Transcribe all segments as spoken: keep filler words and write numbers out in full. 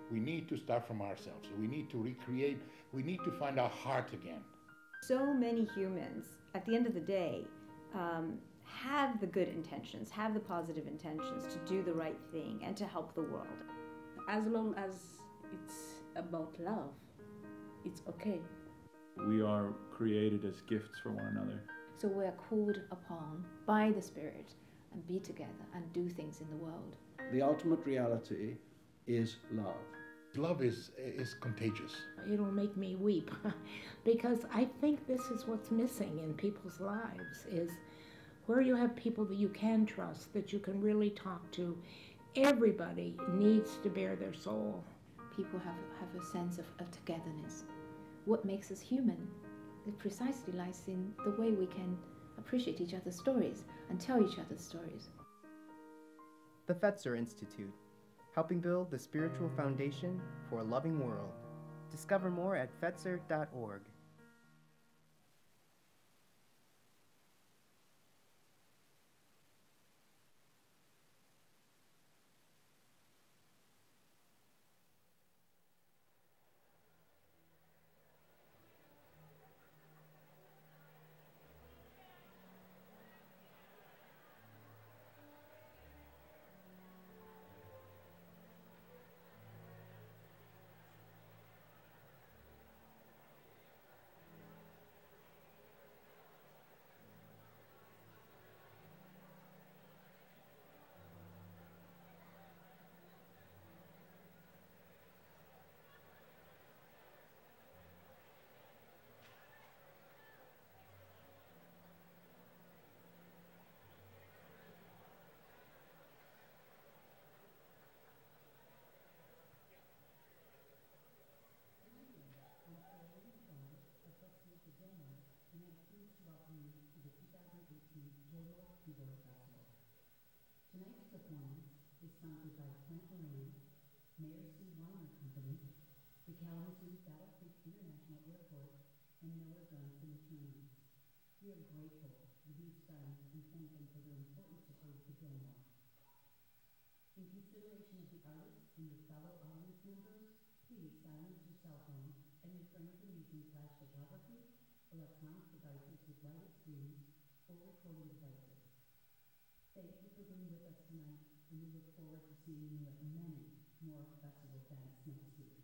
We need to start from ourselves. We need to recreate, we need to find our heart again. So many humans, at the end of the day, um, have the good intentions, have the positive intentions to do the right thing and to help the world. As long as it's about love, it's okay. We are created as gifts for one another. So we are called upon by the Spirit and be together and do things in the world. The ultimate reality is love. Love is, is contagious. It'll make me weep because I think this is what's missing in people's lives, is where you have people that you can trust, that you can really talk to. Everybody needs to bare their soul. People have, have a sense of, of togetherness. What makes us human? It precisely lies in the way we can appreciate each other's stories and tell each other's stories. The Fetzer Institute, helping build the spiritual foundation for a loving world. Discover more at fetzer dot org. Gilmore, and I'm pleased to welcome you to the two thousand eighteen Gilmore Festival. Tonight's performance is sponsored by Plant Moran, Mayor C. Wine Company, the Kalamazoo Battle Creek International Airport, and Miller Guns and Attorneys. We are grateful to these friends and thank them for their important support to Gilmore. In consideration of the artists and your fellow audience members, please silence your cell phone and refrain from using flash photography, electronic devices with lighted screens, or recording devices. Thank you for being with us tonight, and we look forward to seeing you at many more festival events next week.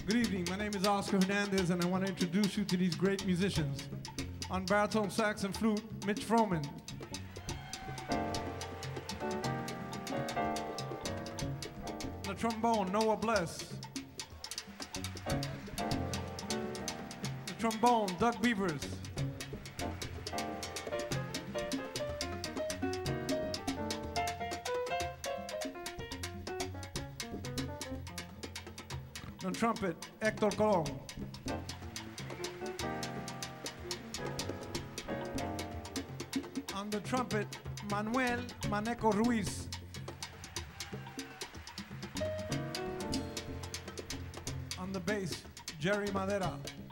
Good evening, my name is Oscar Hernandez and I want to introduce you to these great musicians. On baritone sax and flute, Mitch Froman. The trombone, Noah Bless. The trombone, Doug Beavers. On trumpet, Hector Colón. On the trumpet, Manuel Maneco Ruiz. On the bass, Jerry Madera.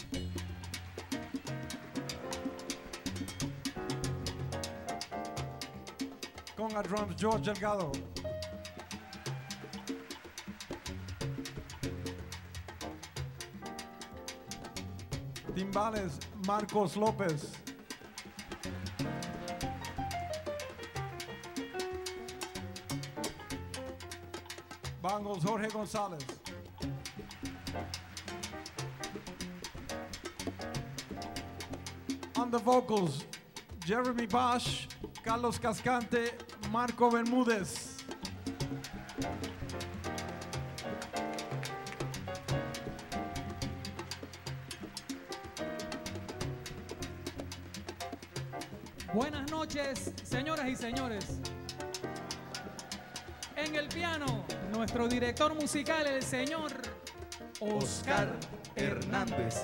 Conga drums, George Delgado. Timbales, Marcos López. Bongos, Jorge González. On the vocals, Jeremy Bosch, Carlos Cascante, Marco Bermúdez. Buenas noches, señoras y señores. En el piano, nuestro director musical, el señor Oscar Hernández.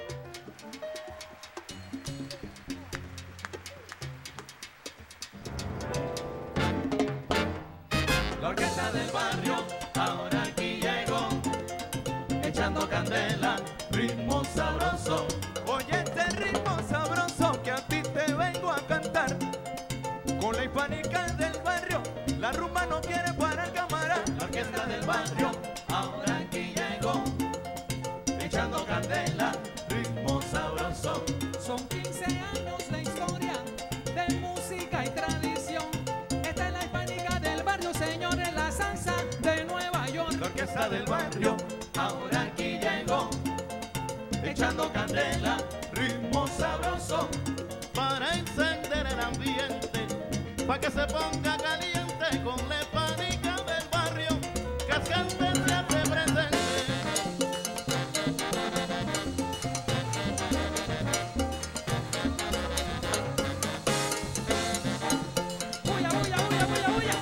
La orquesta del barrio ahora aquí llegó, echando candela, ritmo sabroso. Oye este ritmo sabroso que a ti te vengo a cantar. Con la hispánica del barrio, la rumba no quiere parar, cámara. La orquesta del barrio ahora aquí llegó, echando candela, ritmo sabroso. Son quince años de historia de música y tradición. Esta es la hispánica del barrio, señores, la salsa de Nueva York. La orquesta del barrio ahora aquí llegó, echando candela, ritmo sabroso. Para encender el ambiente, pa' que se ponga caliente con la hispánica del barrio, Cascante se hace presente. ¡Bulla, bulla, bulla, bulla, bulla!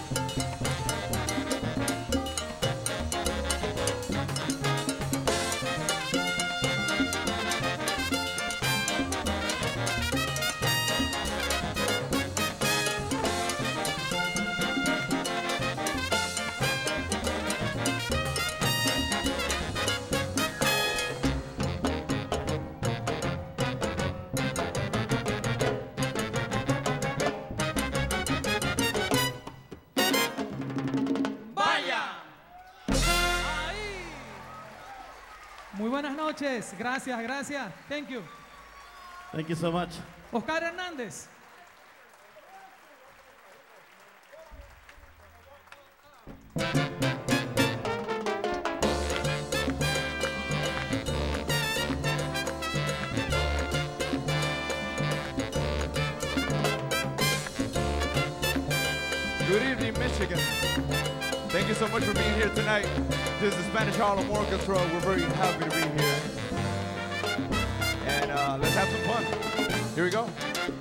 Muy buenas noches, gracias, gracias. Thank you. Thank you so much. Oscar Hernández. Good evening, Michigan. Thank you so much for being here tonight. This is the Spanish Harlem Orchestra. We're very happy to be here. And uh, let's have some fun. Here we go.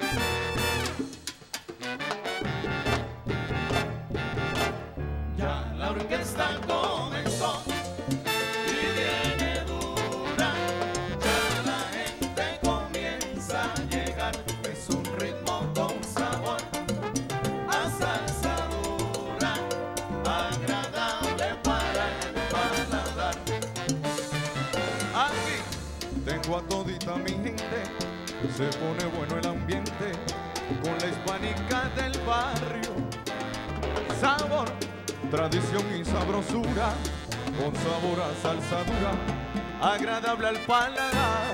Ya la orquesta comenzó y viene dura. Ya la gente comienza a llegar. Es un ritmo con sabor a salsa dura, agradable para el paladar. Aquí tengo a todita mi gente. Se pone bueno el ambiente con la hispánica del barrio. Sabor, tradición y sabrosura, con sabor a salsa dura, agradable al paladar.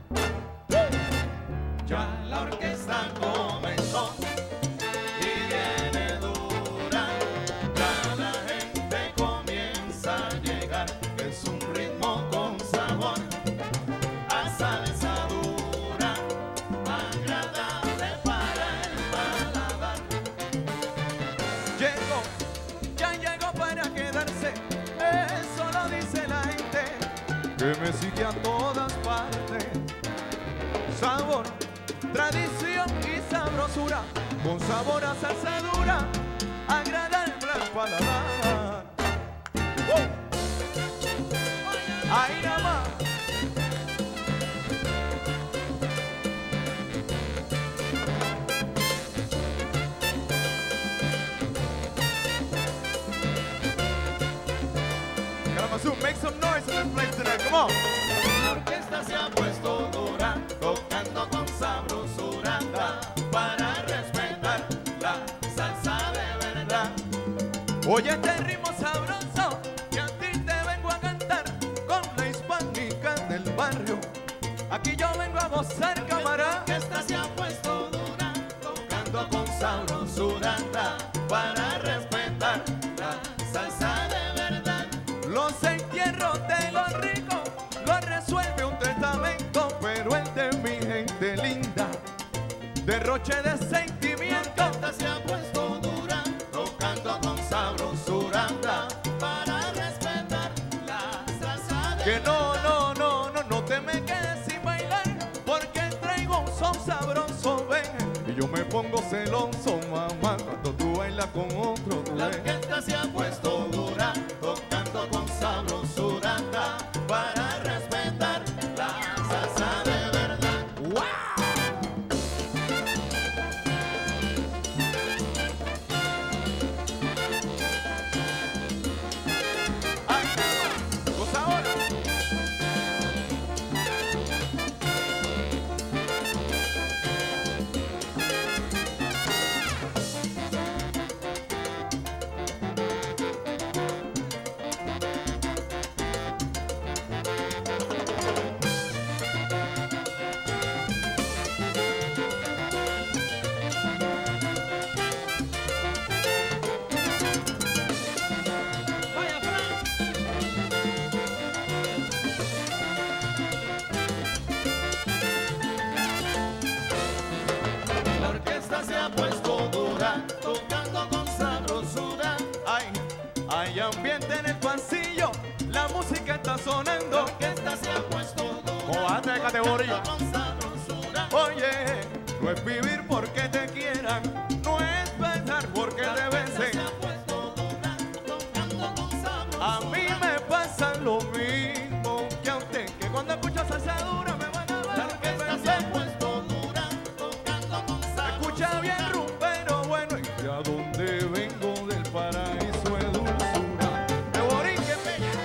Ya la orquesta comenzó y viene dura. Ya la gente comienza a llegar. Es un ritmo con sabor que me sigue a todas partes. Sabor, tradición y sabrosura, con sabor a salsa dura, agradable al paladar. ¡Uh! Ahí nada más. Make some noise in this place tonight, come on. La orquesta se ha puesto dura, tocando con sabrosura, para respetar la salsa de verdad. Oye este ritmo sabroso que a ti te vengo a cantar, con la hispánica del barrio. Aquí yo vengo a gozar, camarada. La orquesta se ha puesto dura, tocando con sabrosura, para respetar la salsa de verdad. Los entierros de los ricos lo resuelve un testamento, pero el de mi gente linda, derroche de sentimiento. La orquesta se ha puesto dura, tocando con sabrosura, para respetar la salsa de Que no, verdad. no, no, no, no te me quedes sin bailar, porque traigo un son sabroso, ven. Y yo me pongo celoso, mamá, cuando tú bailas con otro, tú La ves. orquesta se ha puesto dura, tocando con sabrosura, para respetar la salsa de verdad. ¡Wow! ¡Ay, cosa ahora! Vaya, Fran. La orquesta se ha puesto dura, tocando con sabrosura. Hay, hay ambiente en el pasillo, la música está La sonando. orquesta se ha puesto dura, Cobarde de categoría. tocando con sabrosura. Oye, no es vivir porque te quieran, no es pensar porque La te orquesta besen. se ha puesto dura, tocando con sabrosura. A mí me pasa lo mismo que a usted, que cuando escucho salsa dura me van a ver. La orquesta se ha puesto dura, tocando con sabrosura. Escucha bien, rumbero bueno, y de a donde vengo del paraíso de dulzura. De Borinque, bella.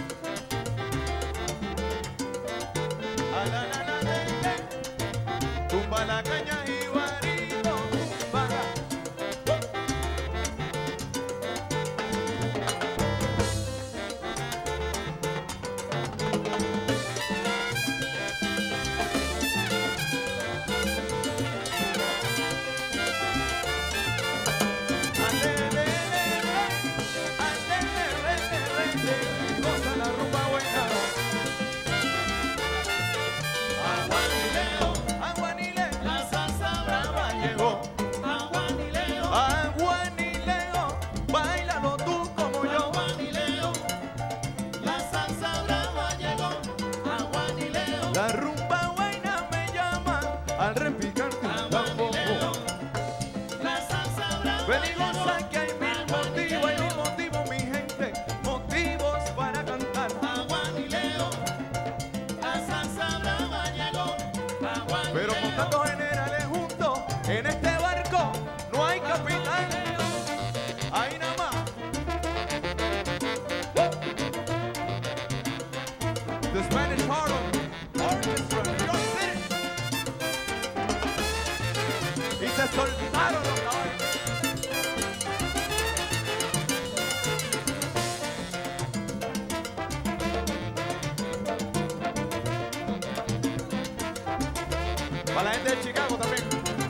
A la la la la la. Tumba la caña y barito, tumba. Goza la rumba buena. Aguanileo, Aguanile, la salsa brava llegó. Aguanileo, aguanileo, bailalo tú como yo. aguanileo, la salsa brava llegó. Aguanileo, La rumba buena me llama al repicarte un tambor. aguanileo, la salsa brava Ven y llegó. goza que hay mil motivos, hay mil motivos, mi gente, motivos para cantar. Aguanileo, la salsa brava llegó. Aguanileo, Pero con tantos generales juntos, en este barco no hay capitán. Ahí nada más. ¡Woo! The Spanish Harlem Orchestra, New York City. Y se soltaron los caballos. Para la gente de Chicago también.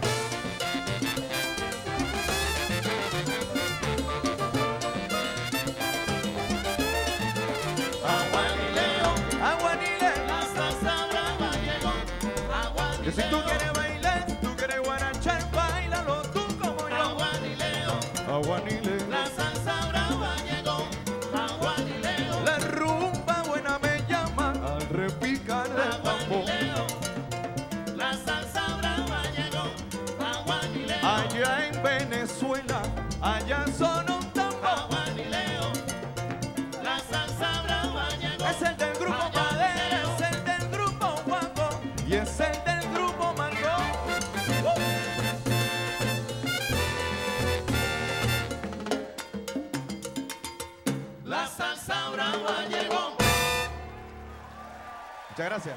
aguanileo, Aguanile. la salsa brava llegó. Que si tú Aguanileo, quieres bailar, tú quieres guarachar, bailalo tú como Allá en Venezuela, allá son un tambor. La salsa brava llegó. Es el del grupo Madera, es el del grupo Juanjo y es el del grupo Mango. ¡Oh! La salsa brava llegó. Muchas gracias.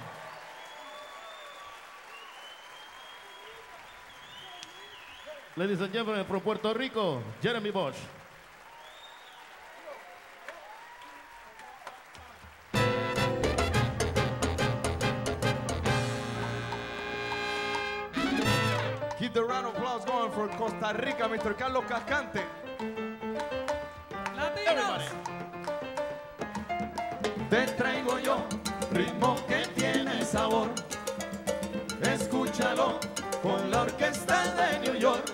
Ladies and gentlemen, from Puerto Rico, Jeremy Bosch. Keep the round of applause going for Costa Rica, mister Carlos Cascante. Latinos. Te traigo yo ritmo que tiene sabor. Escúchalo con la orquesta de New York.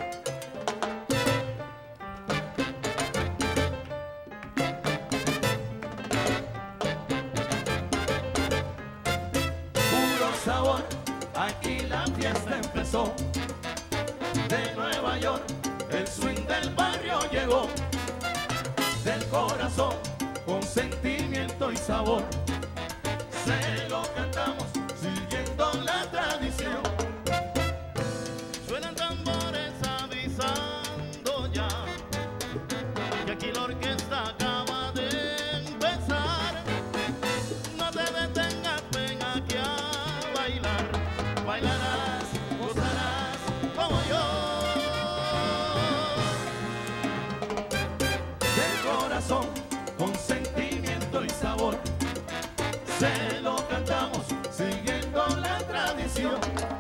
Puro sabor, aquí la fiesta empezó. De Nueva York, el swing del barrio llegó. Del corazón, con sentimiento y sabor. Se lo cantamos siguiendo la tradición. Suenan tambores avisando ya que aquí la orquesta acaba de empezar. No te detengas, ven aquí a bailar. Bailarás, gozarás como yo. Del corazón, con sentimiento y sabor. Se lo cantamos siguiendo la tradición.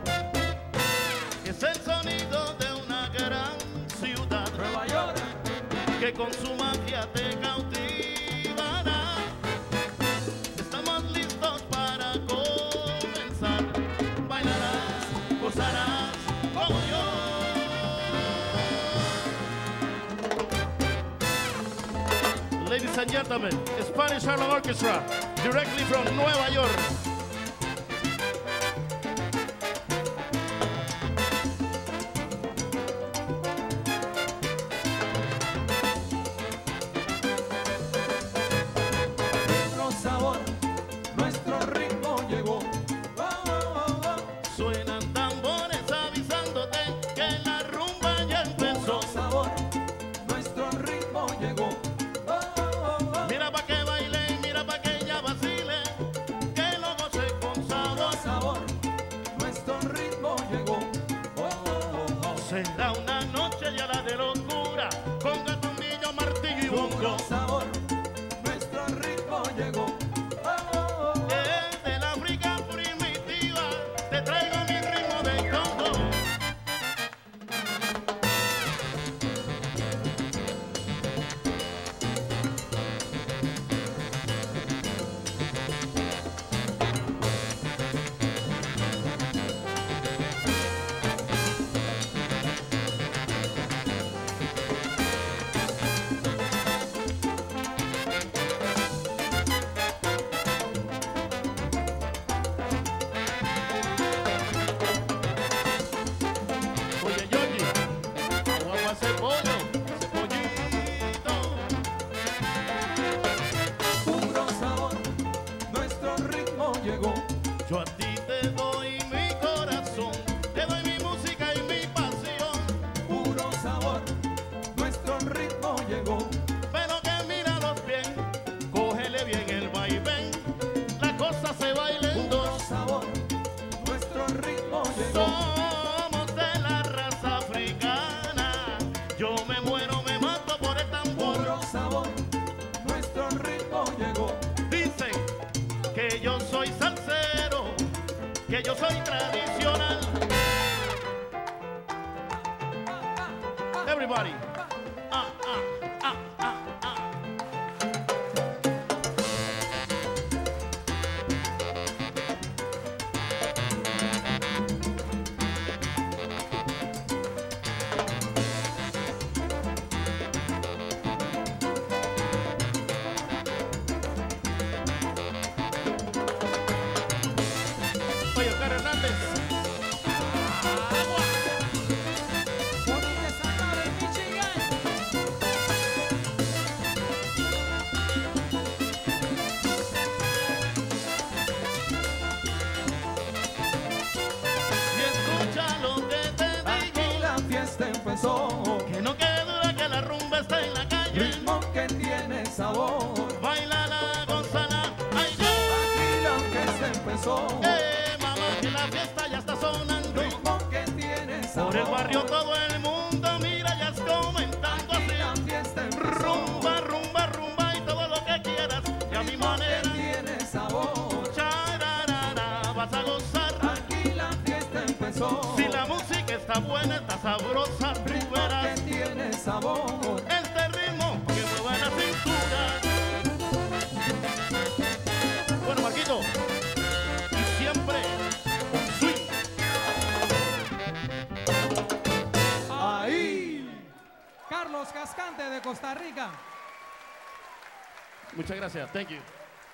Es el sonido de una gran ciudad, Nueva York, que con su magia te cautivará. Estamos listos para comenzar. Bailarás, gozarás como yo. Ladies and gentlemen, Spanish Harlem Orchestra, directly from Nueva York. Nuestro sabor, nuestro ritmo llegó. Oh, oh, oh, oh. Suenan tambores avisándote que la rumba ya empezó. Nuestro sabor, nuestro ritmo llegó. Mira pa' que baile y mira pa' que ella vacile, que lo goce con sabor. Sabor, nuestro ritmo llegó. Oh, oh, oh. Será una noche ya la de locura, con gatomillo, martillo y bongo. Sabor, nuestro ritmo llegó. Oh, oh, oh. Es de la África primitiva, te traigo mi ritmo de Congo. Oye, Yogi, agua para ese pollo, ese pollito. Puro sabor, nuestro ritmo llegó. Yo a ti te doy mi corazón, te doy mi música y mi pasión. Puro sabor, nuestro ritmo llegó. Pero que míralos bien, cógele bien el vaivén, la cosa se baila en dos. Puro sabor, nuestro ritmo llegó. Somos de la raza africana, yo me muero, me mato por el tambor. Puro sabor, nuestro ritmo llegó. Dicen que yo soy salsero, que yo soy tradicional. Everybody. Ah, ah, ah, ah, ah. Oye, Oscar Hernández. Agua. sabor. Por el barrio todo el mundo mira ya es comentando Aquí la así. fiesta empezó. Rumba, rumba, rumba y todo lo que quieras. Y a mi Porque manera, tiene sabor. chararara, vas a gozar. Aquí la fiesta empezó. Si la música está buena, está sabrosa, tú Ritmo verás. que tiene sabor. Este ritmo que mueve la cintura. Bueno, Marquito, y siempre con swing. Ahí. Carlos Cascante de Costa Rica. Muchas gracias, thank you.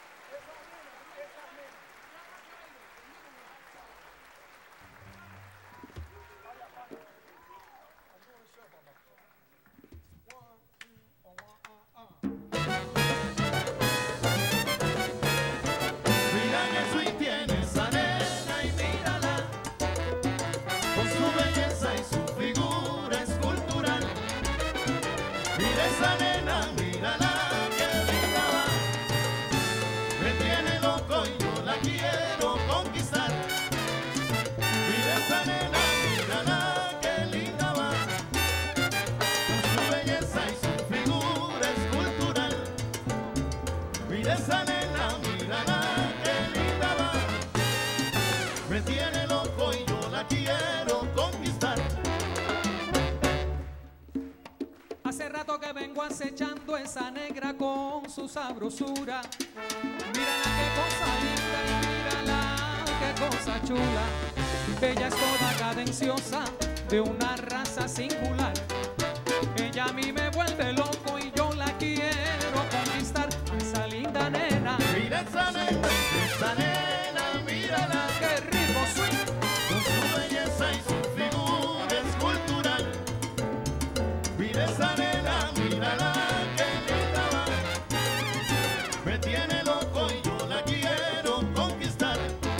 Mira que swing tiene esa nena y mírala, con su belleza y su figura escultural. Mira esa nena, mírala, que linda va. Me tiene loco y yo la quiero conquistar. Mira esa nena, mírala, que linda va. Con su belleza y su figura escultural. Mira esa nena, mírala, que linda va. Me tiene loco y yo la quiero conquistar. Hace rato que vengo acechando esa negra con su sabrosura. Mírala qué cosa linda y mírala qué cosa chula. Ella es toda cadenciosa, de una raza singular. Ella a mí me vuelve loco y yo la quiero conquistar. Esa linda nena, Mira esa nena, esa nena, mírala, qué rico swing. con su belleza y su figura escultural. Mira esa nena, mírala, que linda va. Me tiene loco y yo la quiero conquistar.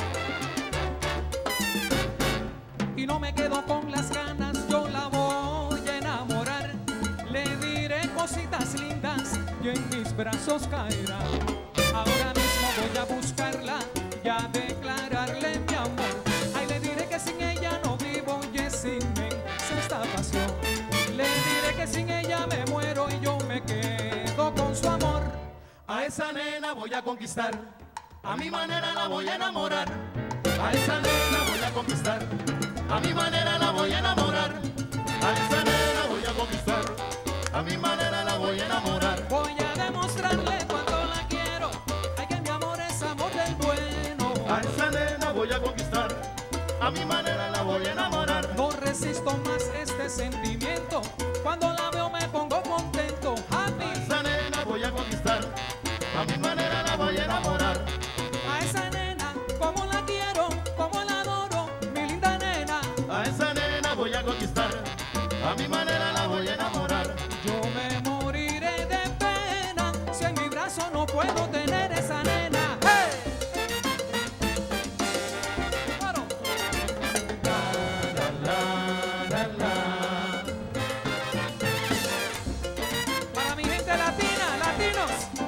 Y no me quedo con las ganas, yo la voy a enamorar. Le diré cositas lindas y en mis brazos caerá. Ahora mismo voy a buscarla y a declararle mi amor. Ay, le diré que sin ella no vivo y es inmensa esta pasión. Le diré que sin ella me muero y yo me quedo con su amor. A esa nena voy a conquistar, a mi manera la voy a enamorar. A esa nena voy a conquistar, a mi manera la voy a enamorar. A esa nena voy a conquistar, a mi manera la voy a enamorar. Voy a demostrarle cuánto la quiero. Ay, que mi amor es amor del bueno. A esa nena voy a conquistar, a mi manera la voy a enamorar. No resisto más este sentimiento. Cuando la veo me pongo contento. A Happy. esa nena voy a conquistar, a mi manera la voy a enamorar. A esa nena, como la quiero, como la adoro, mi linda nena. A esa nena voy a conquistar, a mi manera la voy a enamorar. Yo me moriré de pena si en mi brazo no puedo tener esa nena. ¡Hey! Claro. La, la, la, la. Para mi gente latina, latinos.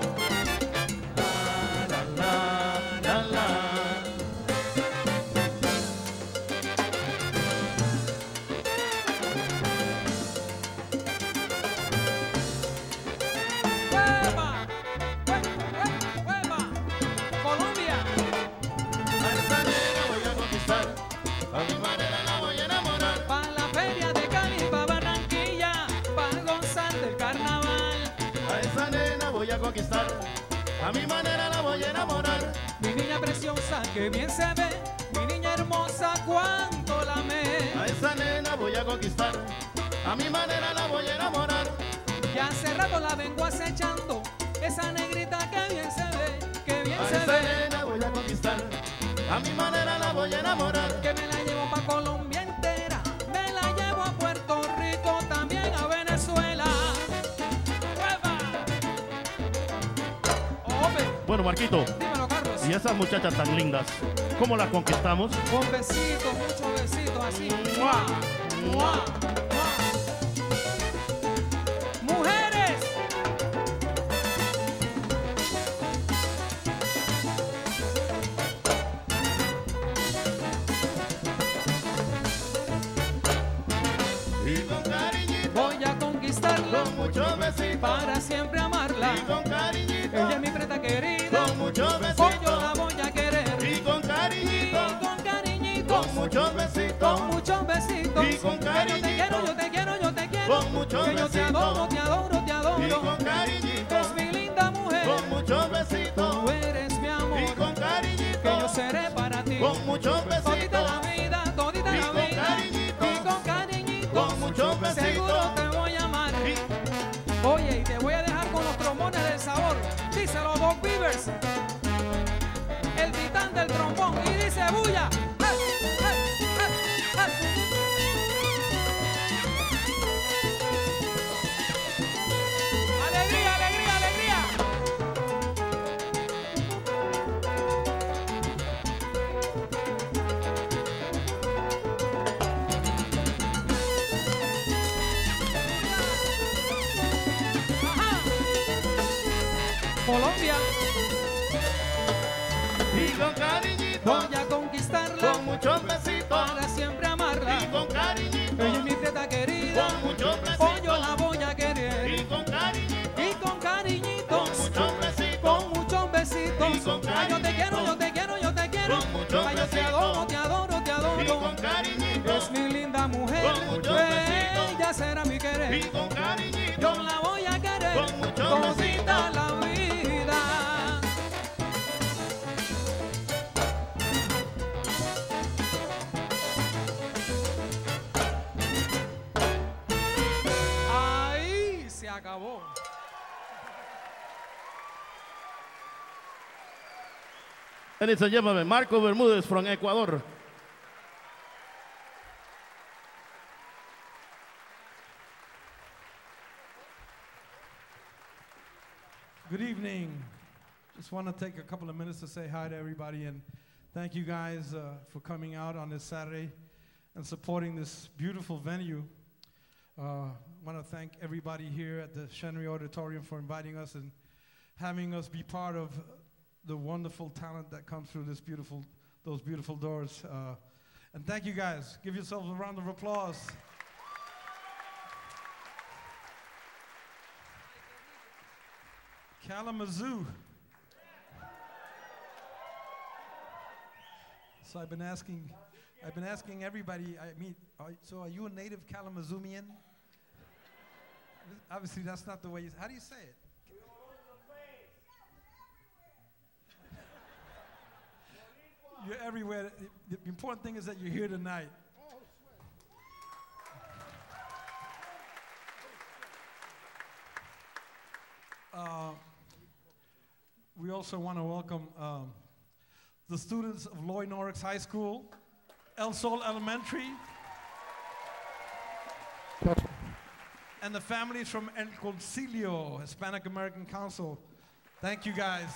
La, la, la, la. ¡Hueva! ¡Hue- hue- hueva! Colombia. A esa nena voy a conquistar, a mi manera la voy a enamorar. Pa' la feria de Cali, pa' Barranquilla, pa' gozar del carnaval. A esa nena voy a conquistar, a mi manera la voy a enamorar. Mi niña preciosa, que bien se ve, mi niña hermosa, cuánto la amé. A esa nena voy a conquistar, a mi manera la voy a enamorar. Ya hace rato la vengo acechando, esa negrita que bien se ve, que bien A se esa ve. nena voy a conquistar, a mi manera la voy a enamorar. Que me la llevo pa' Colombia entera, me la llevo a Puerto Rico, también a Venezuela. ¡Hueva! Ope, Bueno, Marquito, dímelo, Carlos. y esas muchachas tan lindas, ¿cómo las conquistamos? Con besitos, muchos besitos, así. ¡Mua! ¡Mua! ¡Mua! ¡Mujeres! para siempre amarla. Y con cariñito, Ella es mi preta querida, con muchos hoy besitos. yo la voy a querer. Y con cariñito, Y con cariñitos, con muchos besitos. con muchos besitos. Y con Que yo te cariñito, quiero, yo te quiero, yo te quiero. con muchos Que yo te besitos. adoro, te adoro, te adoro. Y con cariñito, Es mi linda mujer. con muchos besitos. Tú eres mi amor. Y con cariñito, Que yo seré para ti. con muchos besitos. Todita la vida, todita Y la con vida. cariñito, Y con cariñito. con muchos besitos. Seguro te voy a amar. Oye, y te voy a dejar con los trombones del sabor. Díselo, Bob Beavers. El titán del trombón. Y dice bulla. ¡Hey, hey, hey, hey! ¡Alegría, alegría, alegría! Ajá. Colombia. Y con cariñito, Voy a conquistarla con muchos besitos. para siempre amarla. Y con cariñito, Ella es mi preta querida, con muchos hoy yo besitos. la voy a querer. Y con cariñito, Y con cariñitos, con muchos besitos. con muchos besitos. Y con Ay, yo te quiero, yo te quiero, yo te quiero. Con muchos Ay, yo te besitos. adoro, te adoro, te Y adoro. con cariñito, Es mi linda mujer, con muchos besitos. ella será mi y querer. con cariñito, Yo la voy a querer con muchos todita besitos. la vida. Ahí se acabó. Ladies and gentlemen, Marco Bermúdez from Ecuador. Good evening. Just want to take a couple of minutes to say hi to everybody and thank you guys uh, for coming out on this Saturday and supporting this beautiful venue. I uh, want to thank everybody here at the Shenry Auditorium for inviting us and having us be part of the wonderful talent that comes through this beautiful, those beautiful doors. Uh, and thank you guys. Give yourselves a round of applause. Kalamazoo. So I've been asking, I've been asking everybody. I mean, are, so are you a native Kalamazooian? Obviously, that's not the way. You, how do you say it? You're everywhere. The, the important thing is that you're here tonight. Uh, we also want to welcome um, the students of Lloyd Norris High School, El Sol Elementary, and the families from El Concilio, Hispanic American Council. Thank you guys.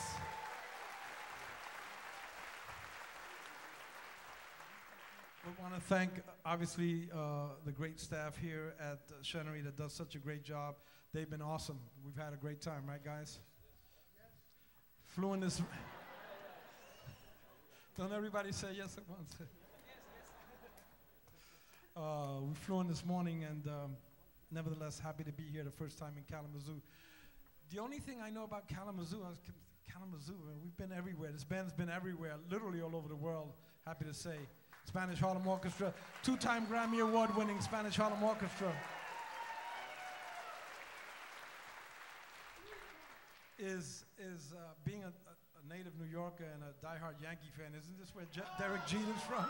We want to thank, obviously, uh, the great staff here at uh, Shenry that does such a great job. They've been awesome. We've had a great time, right, guys? Flew in this. Don't everybody say yes at once? uh, we flew in this morning, and um, nevertheless, happy to be here the first time in Kalamazoo. The only thing I know about Kalamazoo, I was Kalamazoo, and we've been everywhere. This band's been everywhere, literally all over the world, happy to say. Spanish Harlem Orchestra, two-time Grammy Award-winning Spanish Harlem Orchestra. Is, is uh, being a, a, a native New Yorker and a diehard Yankee fan, isn't this where Je Derek Jeter's from?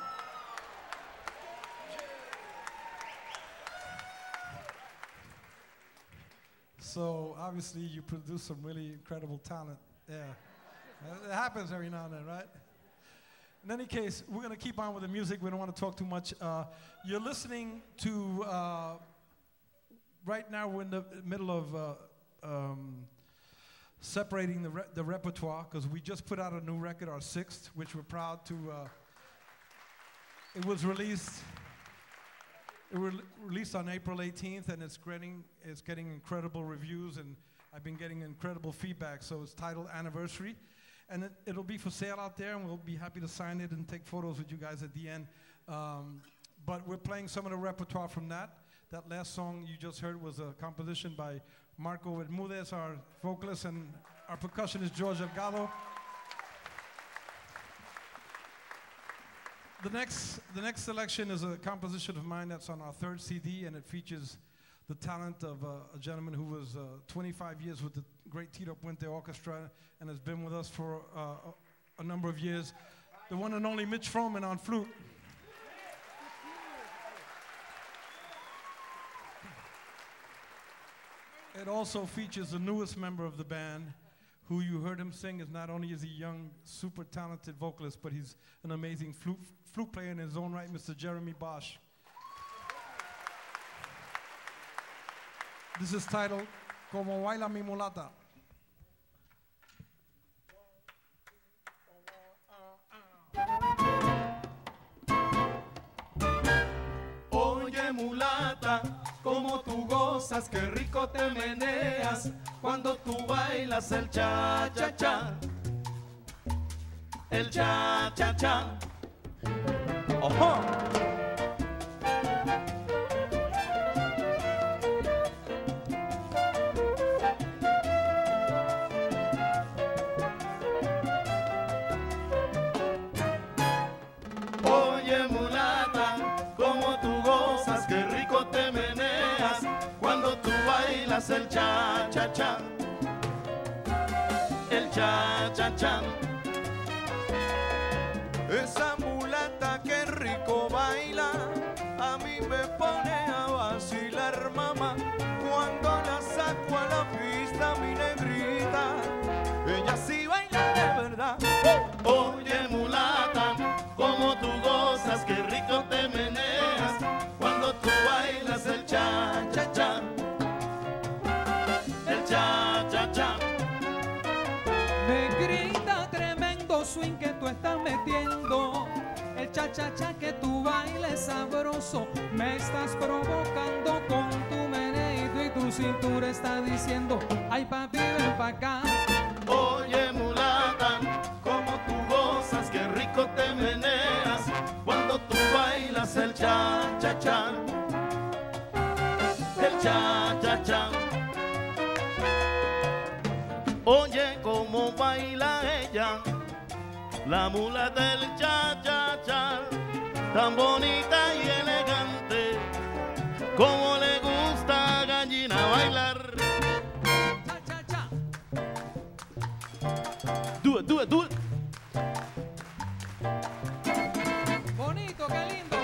So obviously you produce some really incredible talent. Yeah, it happens every now and then, right? In any case, we're going to keep on with the music. We don't want to talk too much. Uh, you're listening to, uh, right now we're in the middle of uh, um, separating the, re the repertoire, because we just put out a new record, our sixth, which we're proud to, uh, it was released, it was re released on April eighteenth, and it's getting, it's getting incredible reviews, and I've been getting incredible feedback, so it's titled Anniversary. And it, it'll be for sale out there, and we'll be happy to sign it and take photos with you guys at the end. Um, but we're playing some of the repertoire from that. That last song you just heard was a composition by Marco Bermudez, our vocalist, and our percussionist, George Delgado. The next, the next selection is a composition of mine that's on our third C D, and it features the talent of uh, a gentleman who was uh, twenty-five years with the great Tito Puente Orchestra and has been with us for uh, a, a number of years. The one and only Mitch Froman on flute. It also features the newest member of the band, who you heard him sing. Is not only is he young, super talented vocalist, but he's an amazing flute, flute player in his own right, Mister Jeremy Bosch. This is titled Como Baila Mi Mulata. Oye mulata, como tú gozas, qué rico te meneas cuando tú bailas el cha cha cha, el cha cha cha. Ojo. Oye mulata, como tú gozas, qué rico te meneas cuando tú bailas el cha cha cha, el cha cha cha. Esa mulata que rico baila, a mí me pone a vacilar, mamá. Cuando la saco a la pista, mi negrita, ella sí baila de verdad. Oye mulata, como tú gozas, qué rico te meneas cuando tú bailas el cha cha cha, el cha cha cha. Me grita tremendo swing que tú estás metiendo, el cha-cha-cha que tú bailes sabroso, me estás provocando con tu meneíto y tu cintura está diciendo, ay papi ven pa' acá. Oye mulata, como tú gozas, qué rico te meneas cuando tú bailas el cha cha cha, el cha cha cha. Oye cómo baila ella, la mulata del cha cha cha, tan bonita y elegante, como le gusta a gallina bailar. Cha cha cha. Do it, do it, do it. Bonito, qué lindo.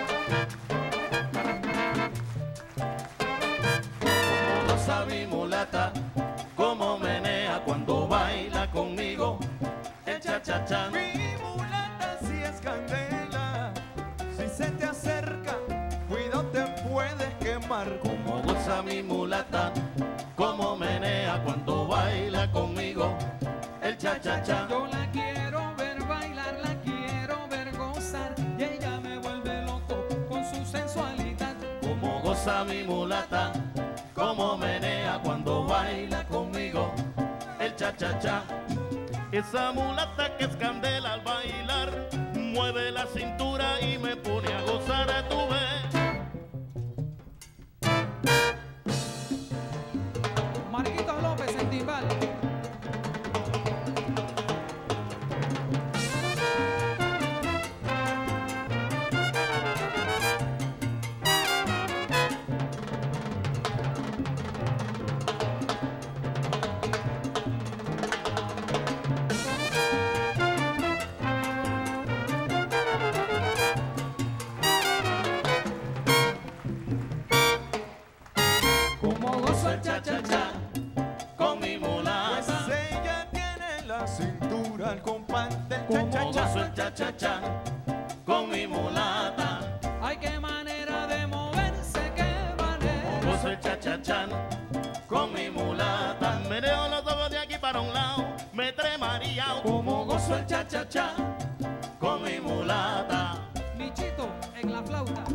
Como goza mi mulata, como menea cuando baila conmigo el cha cha cha. Mi mulata si es candela, si se te acerca, cuidado te puedes quemar. Como goza mi mulata, como menea cuando baila conmigo el cha cha cha. Yo la quiero ver bailar, la quiero ver gozar y ella me vuelve loco con su sensualidad. Como goza mi mulata, como menea cuando baila conmigo el cha cha cha. Esa mulata que es candela al bailar, mueve la cintura y me pone a gozar a tu vez. Marquito López en timbal. Como gozo el cha cha cha con mi mulata, Pues ella tiene la cintura al compás del como cha cha gozo cha. el cha cha cha con mi mulata. ay qué manera de moverse, qué manera. Gozo el cha cha cha con mi mulata. Meneo los ojos de aquí para un lado, me tremaría como gozo el cha cha cha con mi mulata. Michito en la flauta.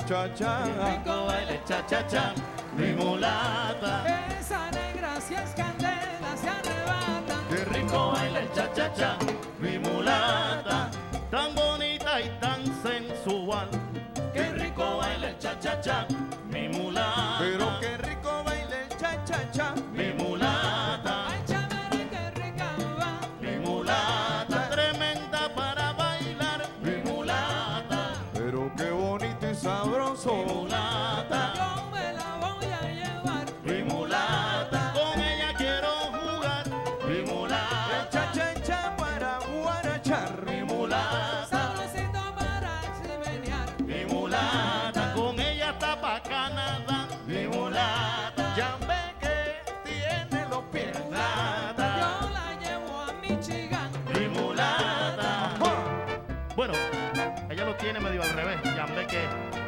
cha-cha-cha. Rico baila el cha-cha-cha, mi mulata. Esa negra si es candela se arrebata. Qué rico baila el cha-cha-cha, mi mulata. Tan bonita y tan sensual. Qué rico baila el cha-cha-cha, mi mulata. Pero qué rico baila el cha-cha-cha, mi mulata. Ay, chévere, qué rica va. Mi mulata, tremenda para bailar. Mi mulata, pero qué bonito y sabroso. mi mulata. Yo me la voy a llevar. Mi mulata, con ella quiero jugar. Mi mulata, Cha-cha-cha para guarachar. mi mulata. Sabrosito para chimenear. Mi mulata, con ella está pa' Canadá. Mi mulata, Ya ve que tiene los pies plata. Yo la llevo a Michigan. mi mulata. Bueno, ella lo tiene medio al revés. Ya ve que.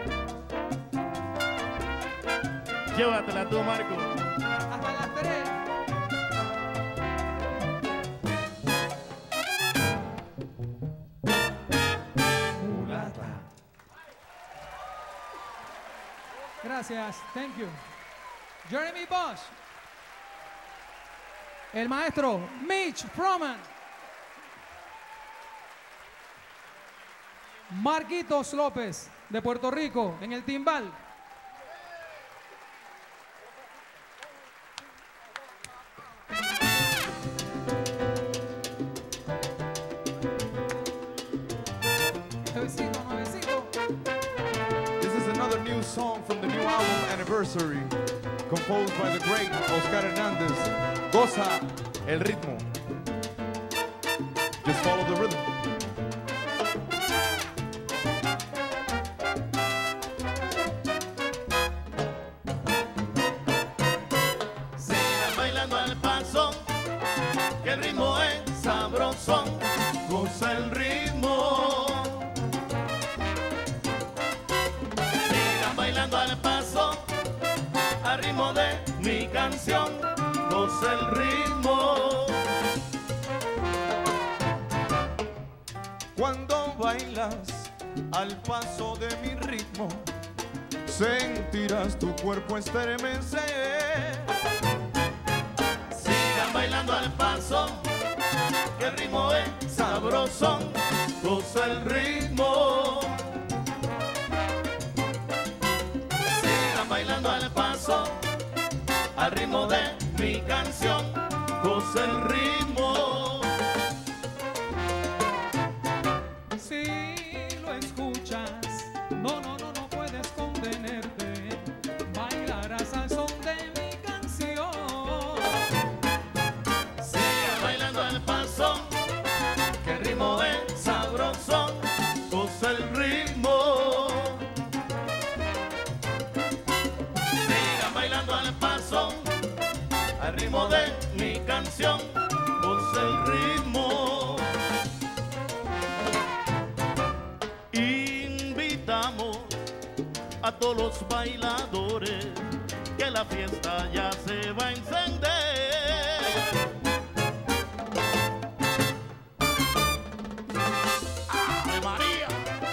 Llévatela tú, Marco. Hasta las tres. Gracias, thank you. Jeremy Bosch. El maestro Mitch Froman. Marquitos López, de Puerto Rico, en el timbal. Nuevecito, nuevecito. This is another new song from the new album Anniversary, composed by the great Oscar Hernandez. Goza el ritmo. Just follow the rhythm. Sigan bailando al paso, que el ritmo es sabrosón. Goza el ritmo. Sigan bailando al paso, al ritmo de mi canción. Goza el ritmo. Cuando bailas al paso de mi ritmo, sentirás tu cuerpo estremecer. Sigan bailando al paso, que el ritmo es sabrosón. Goza el ritmo. Sigan bailando al paso, al ritmo de mi canción. Goza el ritmo. Si lo escuchas, no, no, no, no puedes contenerte. Bailarás al son de mi canción. Sigan bailando al paso, que el ritmo es sabrosón. Goza el ritmo. Sigan bailando al paso, al ritmo de mi canción. Goza el ritmo. Invitamos a todos los bailadores, que la fiesta ya se va a encender. ¡Ave María!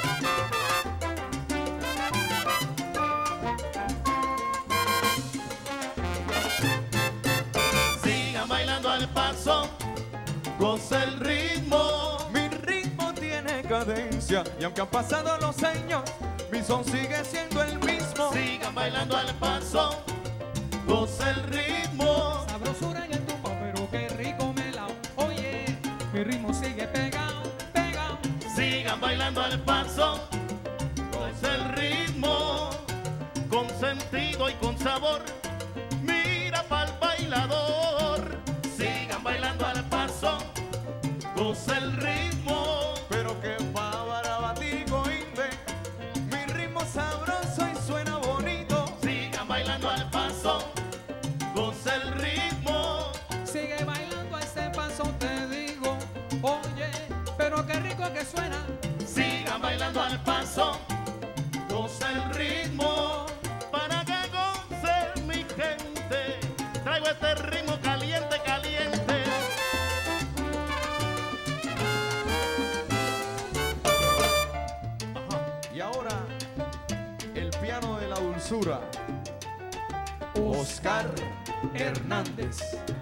Sigan bailando al paso, goza el ritmo. Mi ritmo tiene cadencia y aunque han pasado los años, mi son sigue siendo el mismo. Sigan bailando al paso, goza el ritmo. Sabrosura en el tumbo, pero qué rico melao. Oye, mi ritmo sigue pegado, pegado. Sigan bailando al paso, goza el ritmo. Con sentido y con sabor, mira pa'l bailador. Sigan bailando al paso, goza el ritmo. Pero que pa' barabatico inde, mi ritmo sabroso y suena bonito. Sigan bailando al paso, goza el ritmo. Sigue bailando a este paso, te digo. Oye, pero qué rico que suena. Sigan bailando al paso, goza el ritmo. Para que goce mi gente, traigo este ritmo caliente, caliente. Y ahora, el sabrosura. Oscar Hernández.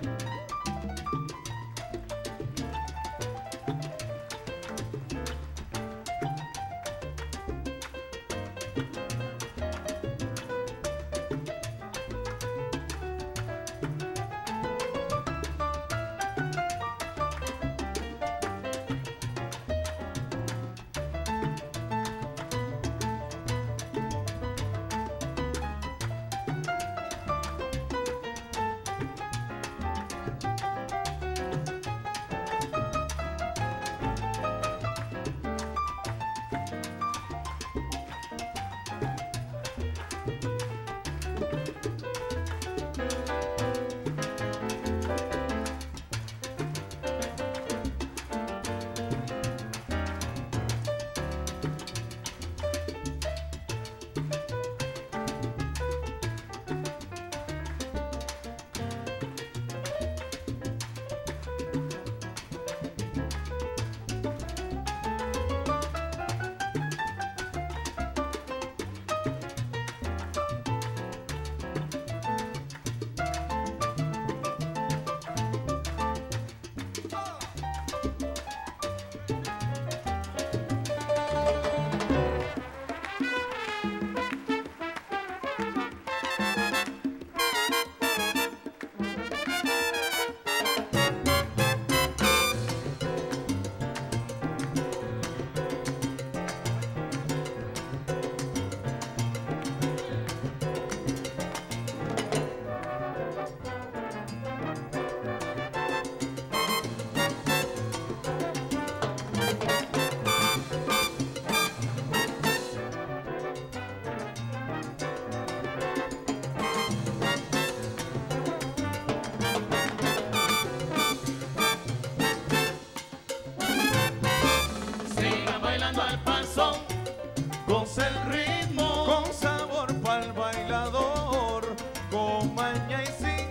Goza el ritmo, con sabor pa'l bailador, con maña y sin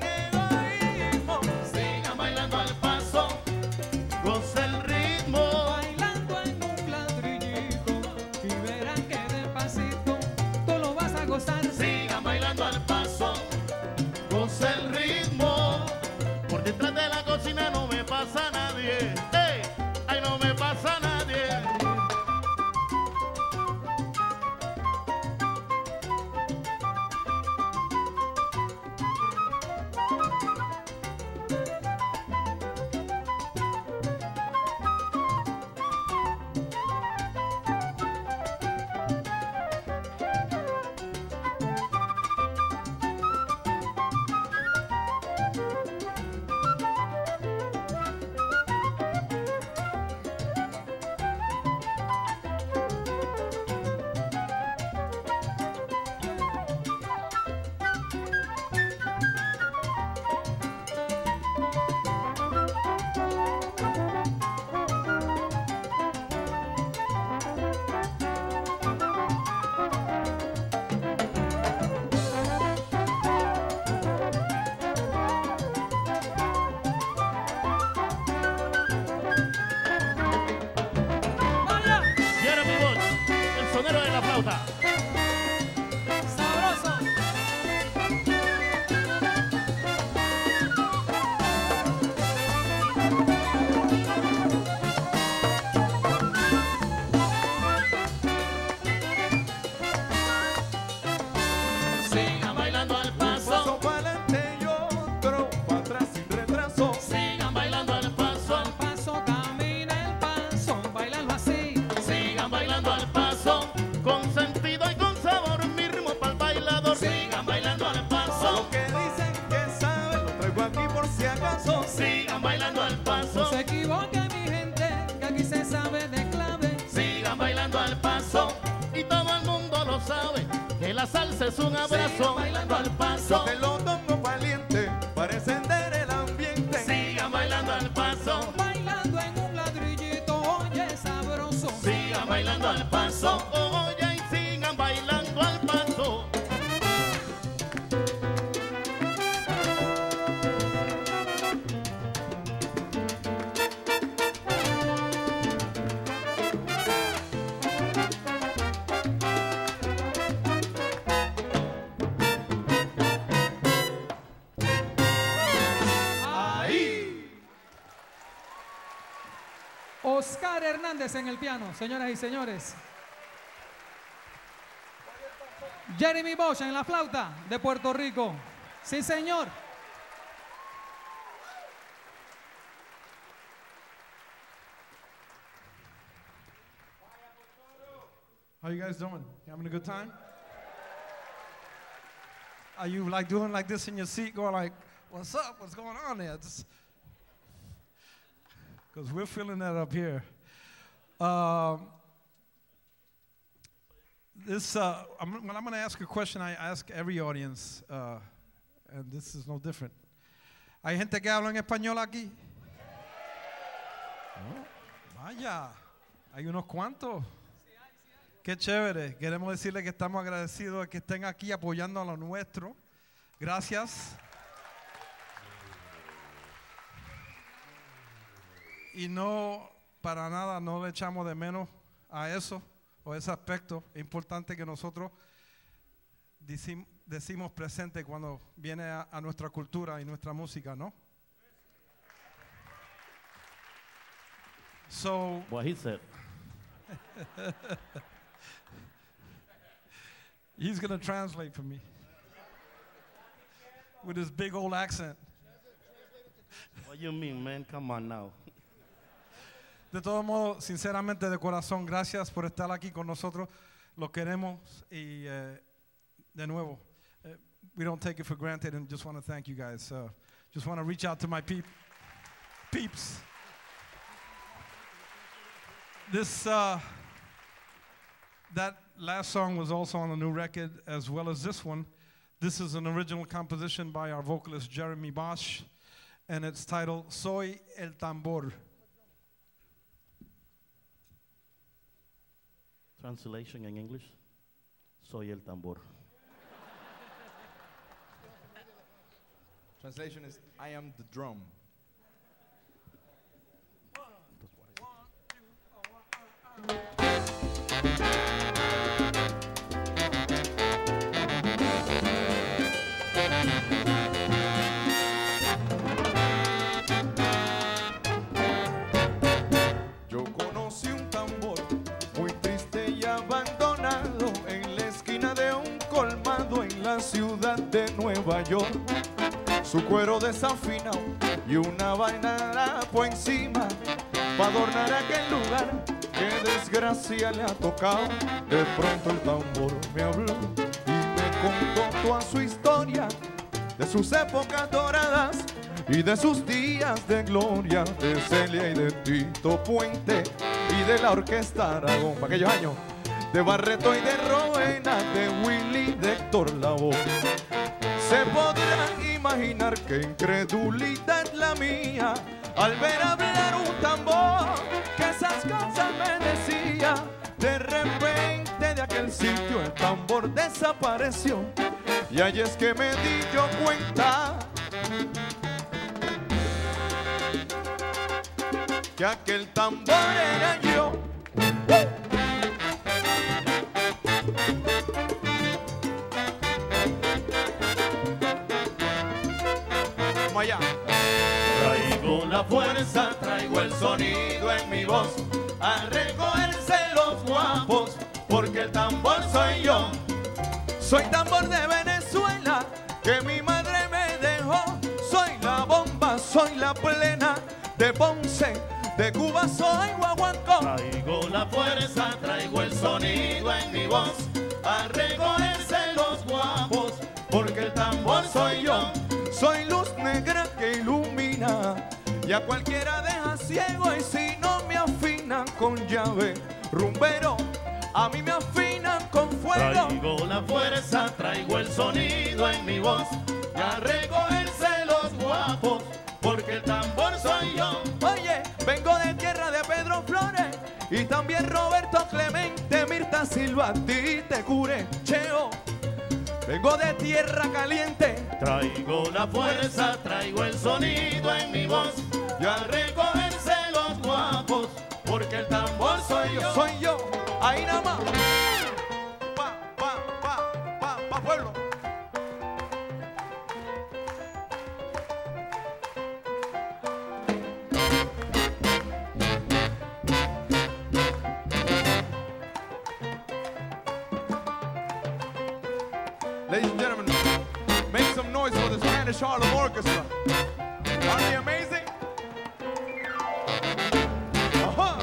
egoísmo. sigan bailando al paso, goza el ritmo, Bailando en un ladrillito y verán que despacito tú lo vas a gozar. sigan bailando al paso, goza el ritmo. Por detrás de la cocina no me pasa nadie, ey, ay no me pasa nadie. De la flauta. Sabroso. Sigan bailando al paso, Paso pa'lante y otro pa' atrás sin retraso. sigan bailando al paso, Al paso camina el paso, bailalo así. sigan bailando al paso, con sentido y con sabor, mi ritmo pa'l bailador. Sigan bailando al A paso, lo que dicen que saben, lo traigo aquí por si acaso. sigan bailando al No paso, se equivoque mi gente, que aquí se sabe de clave. sigan bailando al paso, y todo el mundo lo sabe, que la salsa es un abrazo. Sigan bailando al paso, Te lo tomo valiente para encender el ambiente. sigan bailando al paso, bailando en un ladrillito, oye sabroso. sigan bailando al paso, oye y sigan bailando al paso. Oscar Hernández en el piano, señoras y señores. Jeremy Bosch en la flauta de Puerto Rico. Sí, señor. How you guys doing? You having a good time? Are you like doing like this in your seat, going like, what's up? What's going on there? Because we're feeling that up here. Um, this, uh, I'm, when I'm going to ask a question, I ask every audience, uh, and this is no different. ¿Hay gente que habla en español aquí? Oh, vaya, hay unos cuantos. Qué chévere. Queremos decirle que estamos agradecidos de que estén aquí apoyando a lo nuestro. Gracias. Y no, para nada, no le echamos de menos a eso o ese aspecto. Es importante que nosotros decim, decimos presente cuando viene a, a nuestra cultura y nuestra música, ¿no? So, What he said. He's going to translate for me with his big old accent. What you mean, man? Come on now. De todo modo, sinceramente, de corazón, gracias por estar aquí con nosotros. Lo queremos y eh, de nuevo, uh, we don't take it for granted and just want to thank you guys. Uh, just want to reach out to my peep, peeps. This, uh, that last song was also on the new record as well as this one. This is an original composition by our vocalist Jeremy Bosch, and it's titled Soy el Tambor. Translation in English. Soy el tambor. Translation is I am the drum. Yo conocí un tambor muy triste y abandonado en la esquina de un colmado en la ciudad de Nueva York. Su cuero desafinado y una vaina por encima para adornar aquel lugar. Qué desgracia le ha tocado. De pronto el tambor me habló y me contó toda su historia, de sus épocas doradas y de sus días de gloria, de Celia y de Tito Puente y de la Orquesta Aragón, para aquellos años, de Barreto y de Rowena, de Willy, de Héctor Lavoe. Se podrán imaginar qué incredulidad la mía al ver hablar un tambor, que esas cosas me decía. De repente de aquel sitio el tambor desapareció, y ahí es que me di yo cuenta que aquel tambor era yo. Vamos allá. Traigo la fuerza, traigo el sonido en mi voz, a recogerse los guapos, porque el tambor soy yo. Soy tambor de Venezuela, que mi madre me dejó. Soy la bomba, soy la plena de Ponce, de Cuba soy guaguancó. Traigo la fuerza, traigo el sonido en mi voz, a recogerse los guapos, porque el tambor soy yo. Soy luz negra que ilumina y a cualquiera deja ciego, y si no me afinan con llave rumbero, a mí me afinan con fuego. Traigo la fuerza, traigo el sonido en mi voz, y a recogerse los guapos, porque el tambor soy yo. Oye, vengo de tierra de Pedro Flores y también Roberto Clemente, Mirta Silva, Tite Cure, Cheo. Vengo de tierra caliente. Traigo la fuerza, traigo el sonido en mi voz, y a recogerse los guapos, porque el tambor soy yo. Soy yo, ahí nada más. Pa, pa, pa, pa, pa, pueblo. Spanish Harlem Orchestra. Aren't they amazing? Ajá.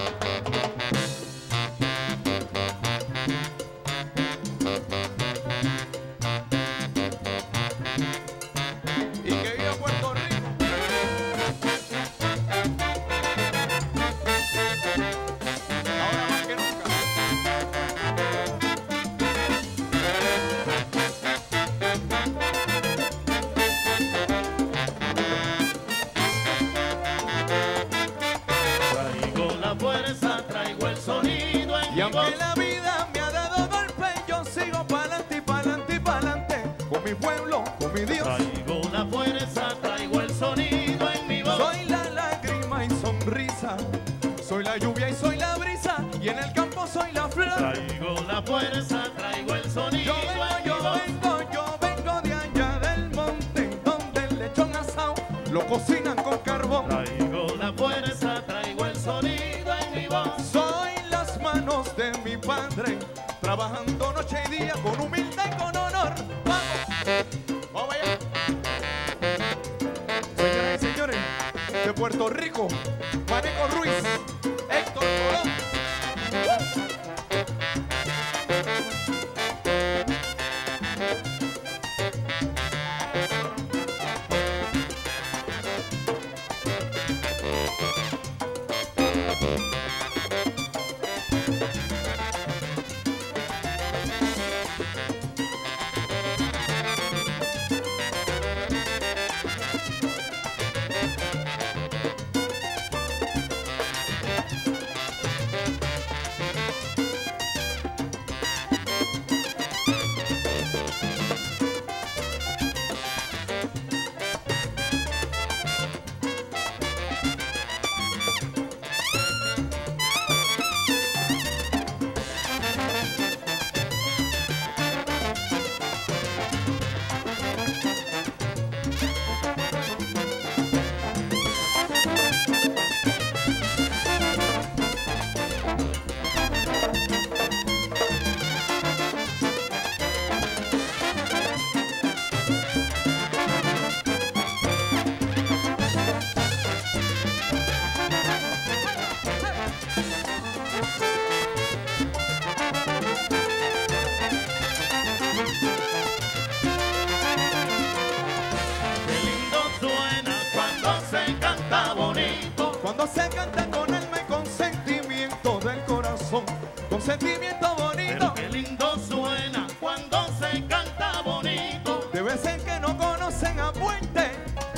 Y que viva Puerto Rico. Ahora más que nunca. Traigo la fuerza, traigo el sonido en Y mi aunque voz. la vida me ha dado golpes, yo sigo pa'lante y pa'lante y pa'lante. Con mi pueblo, con mi Dios. Traigo la fuerza, traigo el sonido en mi voz. Soy la lágrima y sonrisa. Soy la lluvia y soy la brisa. Y en el campo soy la flor. Traigo la fuerza, traigo el sonido Yo vengo, en mi yo voz. vengo, yo vengo de allá del monte, donde el lechón asado lo cocinan con carbón. Traigo la fuerza, traigo el sonido en mi voz. Soy las manos de mi padre, trabajando noche y día con humildad y con honor. ¡Vamos! ¡Vamos allá! Señoras y señores, de Puerto Rico, Maneco Ruiz, Héctor Colón. ¡Uh! Cuando se canta con alma y con sentimiento del corazón, con sentimiento bonito. Pero qué lindo suena cuando se canta bonito. Debe ser que no conocen a Puente,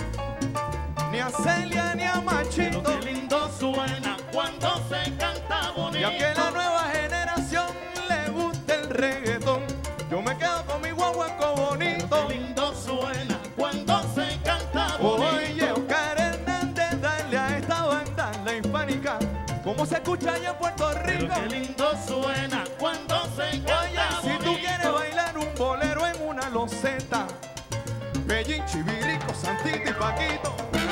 ni a Celia, ni a Machito. Pero qué lindo suena cuando se canta bonito. Y aunque a la nueva generación le guste el reggaetón, yo me quedo con mi guaguaco bonito. Pero qué lindo suena cuando se canta bonito. Oye, Oscar Hernández, dale a esta banda, la hispánica, como se escucha allá en Puerto Rico. Pero qué lindo suena cuando se canta Oye, si bonito. tú quieres bailar un bolero en una loseta, Pellín, Chivirico, Santito y Paquito.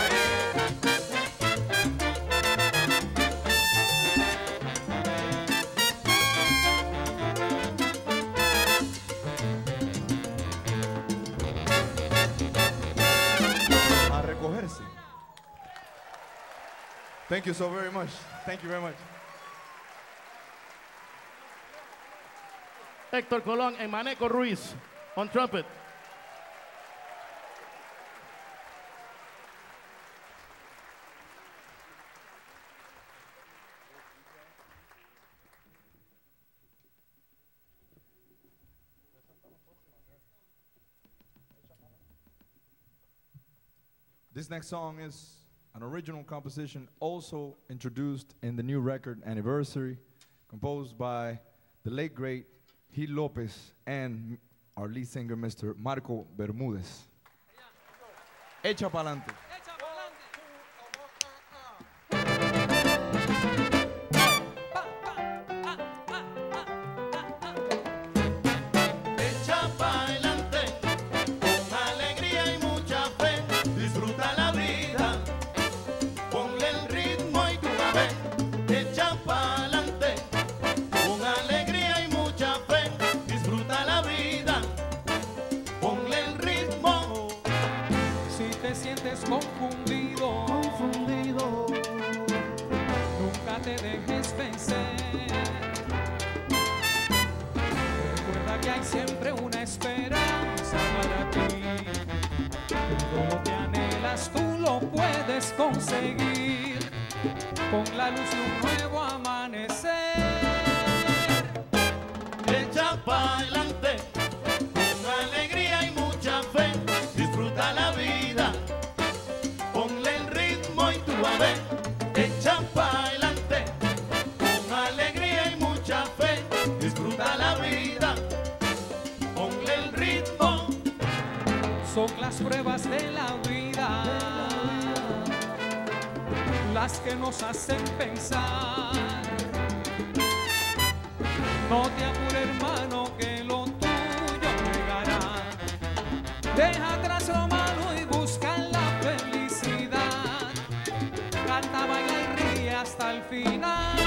A recogerse. Thank you so very much. Thank you very much. Héctor Colón and Maneco Ruiz on trumpet. This next song is an original composition also introduced in the new record Anniversary, composed by the late great Gil Lopez and our lead singer, Mister Marco Bermúdez. Echa pa'lante. Echa pa'lante, con alegría y mucha fe, disfruta la vida, ponle el ritmo y tú la ves. Echa pa'lante, con alegría y mucha fe, disfruta la vida, ponle el ritmo. te dejes vencer. Recuerda que hay siempre una esperanza para ti. Todo lo que anhelas tú lo puedes conseguir con la luz de un nuevo amanecer. Echa pa' adelante, con alegría y mucha fe, disfruta la vida, ponle el ritmo y tú a ver. Echa pa' adelante, con alegría y mucha fe, disfruta la vida, ponle el ritmo. Son las pruebas de la vida las que nos hacen pensar. No te apures, hermano, que lo tuyo llegará. Deja atrás lo malo y busca la felicidad. Canta, baila y ríe hasta el final.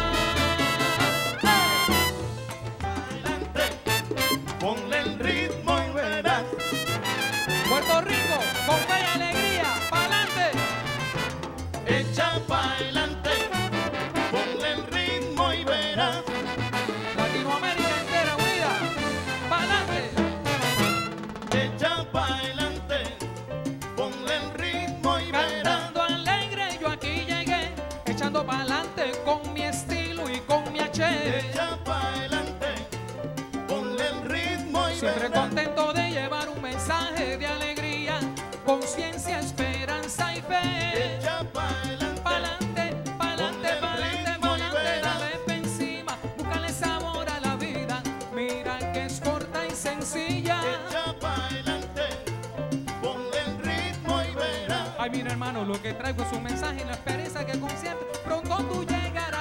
Adelante, ponle el ritmo y verás. Puerto Rico, con fe y alegría, pa'lante. Echa pa' adelante, ponle el ritmo y verás. Latinoamérica entera unida, pa'lante. Echa pa' adelante, ponle el ritmo y verás. Cantando alegre yo aquí llegué, echando pa'lante con mi estilo y con mi H. Echa pa' adelante, ponle el ritmo y Siempre verás. contento de llevar un mensaje de alegría, conciencia, esperanza y fe. Echa pa' adelante, Pa'lante, pa'lante, pa'lante, pa'lante, dale pa' encima, búscale sabor a la vida, mira que es corta y sencilla. echa pa' adelante, ponle el ritmo y verás. Ay, mira, hermano, lo que traigo es un mensaje y la esperanza que con siempre pronto tú llegarás.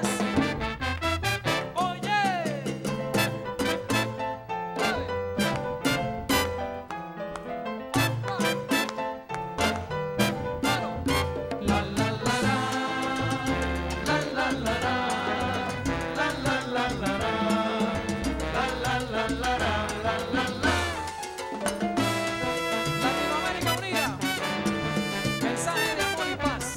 Oye. La la la la, la la la la, la la la la, la la la la, la la la. Latinoamérica unida, mensaje de amor y paz.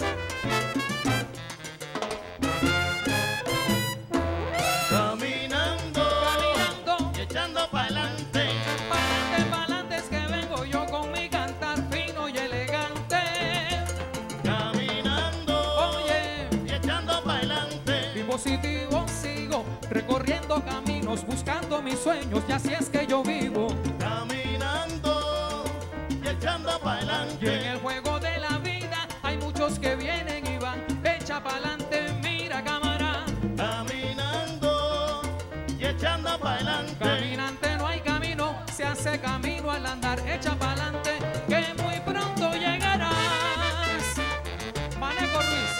Caminando, Caminando, y echando pa' adelante. pa'lante, pa'lante es que vengo yo con mi cantar fino y elegante. Caminando, Oye, y echando pa' adelante. y positivo sigo, recorriendo caminos, buscando mis sueños, y así es que yo vivo. Caminando, y echando pa' Y en adelante. el juego de la vida hay muchos que vienen y van, echa pa'lante, mira cámara. Caminando, y echando pa' adelante. Caminante no hay camino, se hace camino al andar, echa pa'lante, que muy pronto llegarás. Maneco Ruiz.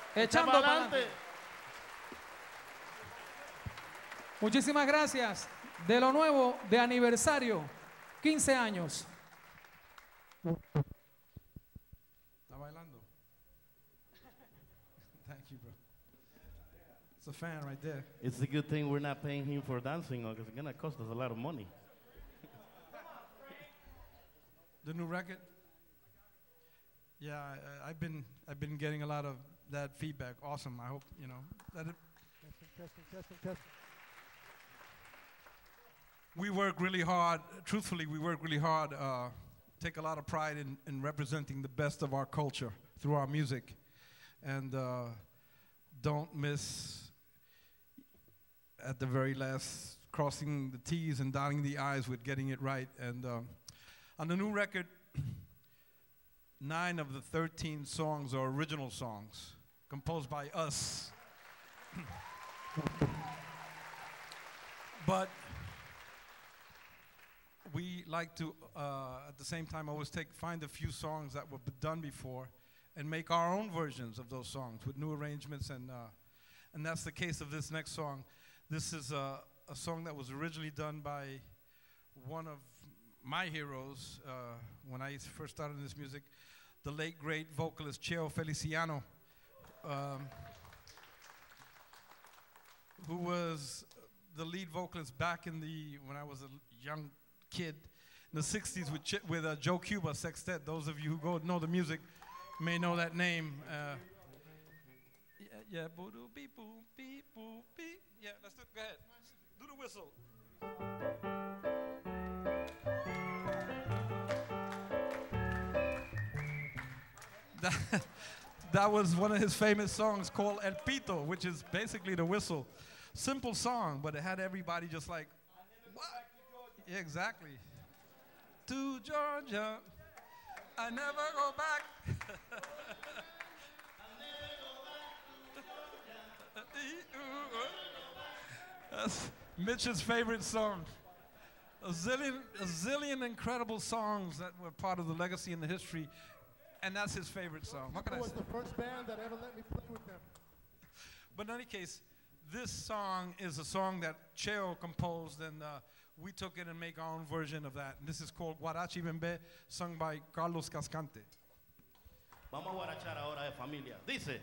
Echando Echa para pa'lante. adelante. Muchísimas gracias. De lo nuevo, de aniversario, quince años. Está bailando. Thank you, bro. It's a fan right there. It's a good thing we're not paying him for dancing, because it's gonna cost us a lot of money. The new record. Yeah, I, I've been I've been getting a lot of that feedback. Awesome. I hope you know that it. Testing, testing, testing, testing. We work really hard. Truthfully, we work really hard. Uh, take a lot of pride in, in representing the best of our culture through our music, and uh, don't miss at the very last crossing the T's and dotting the I's with getting it right. And uh, on the new record, nine of the thirteen songs are original songs composed by us. But we like to, uh, at the same time, always take find a few songs that were b- done before and make our own versions of those songs with new arrangements, and uh, and that's the case of this next song. This is uh, a song that was originally done by one of my heroes uh, when I first started in this music, the late great vocalist Cheo Feliciano, um, who was the lead vocalist back in the when I was a young kid in the sixties with Ch- with uh, Joe Cuba Sextet. Those of you who go know the music may know that name. Uh, yeah, yeah, boo doo beep boo beep boo beep. Yeah, let's do. Go ahead, do the whistle. That, that was one of his famous songs called El Pito, which is basically the whistle. Simple song, but it had everybody just like, what? Yeah, exactly. To Georgia, I never go back. That's Mitch's favorite song. A zillion, a zillion incredible songs that were part of the legacy and the history, and that's his favorite song. What can I It was say? the first band that ever let me play with them. But in any case, this song is a song that Cheo composed, and uh, we took it and make our own version of that. And this is called Guarachi Bembe, sung by Carlos Cascante. Vamos a guarachar ahora de familia. Dice.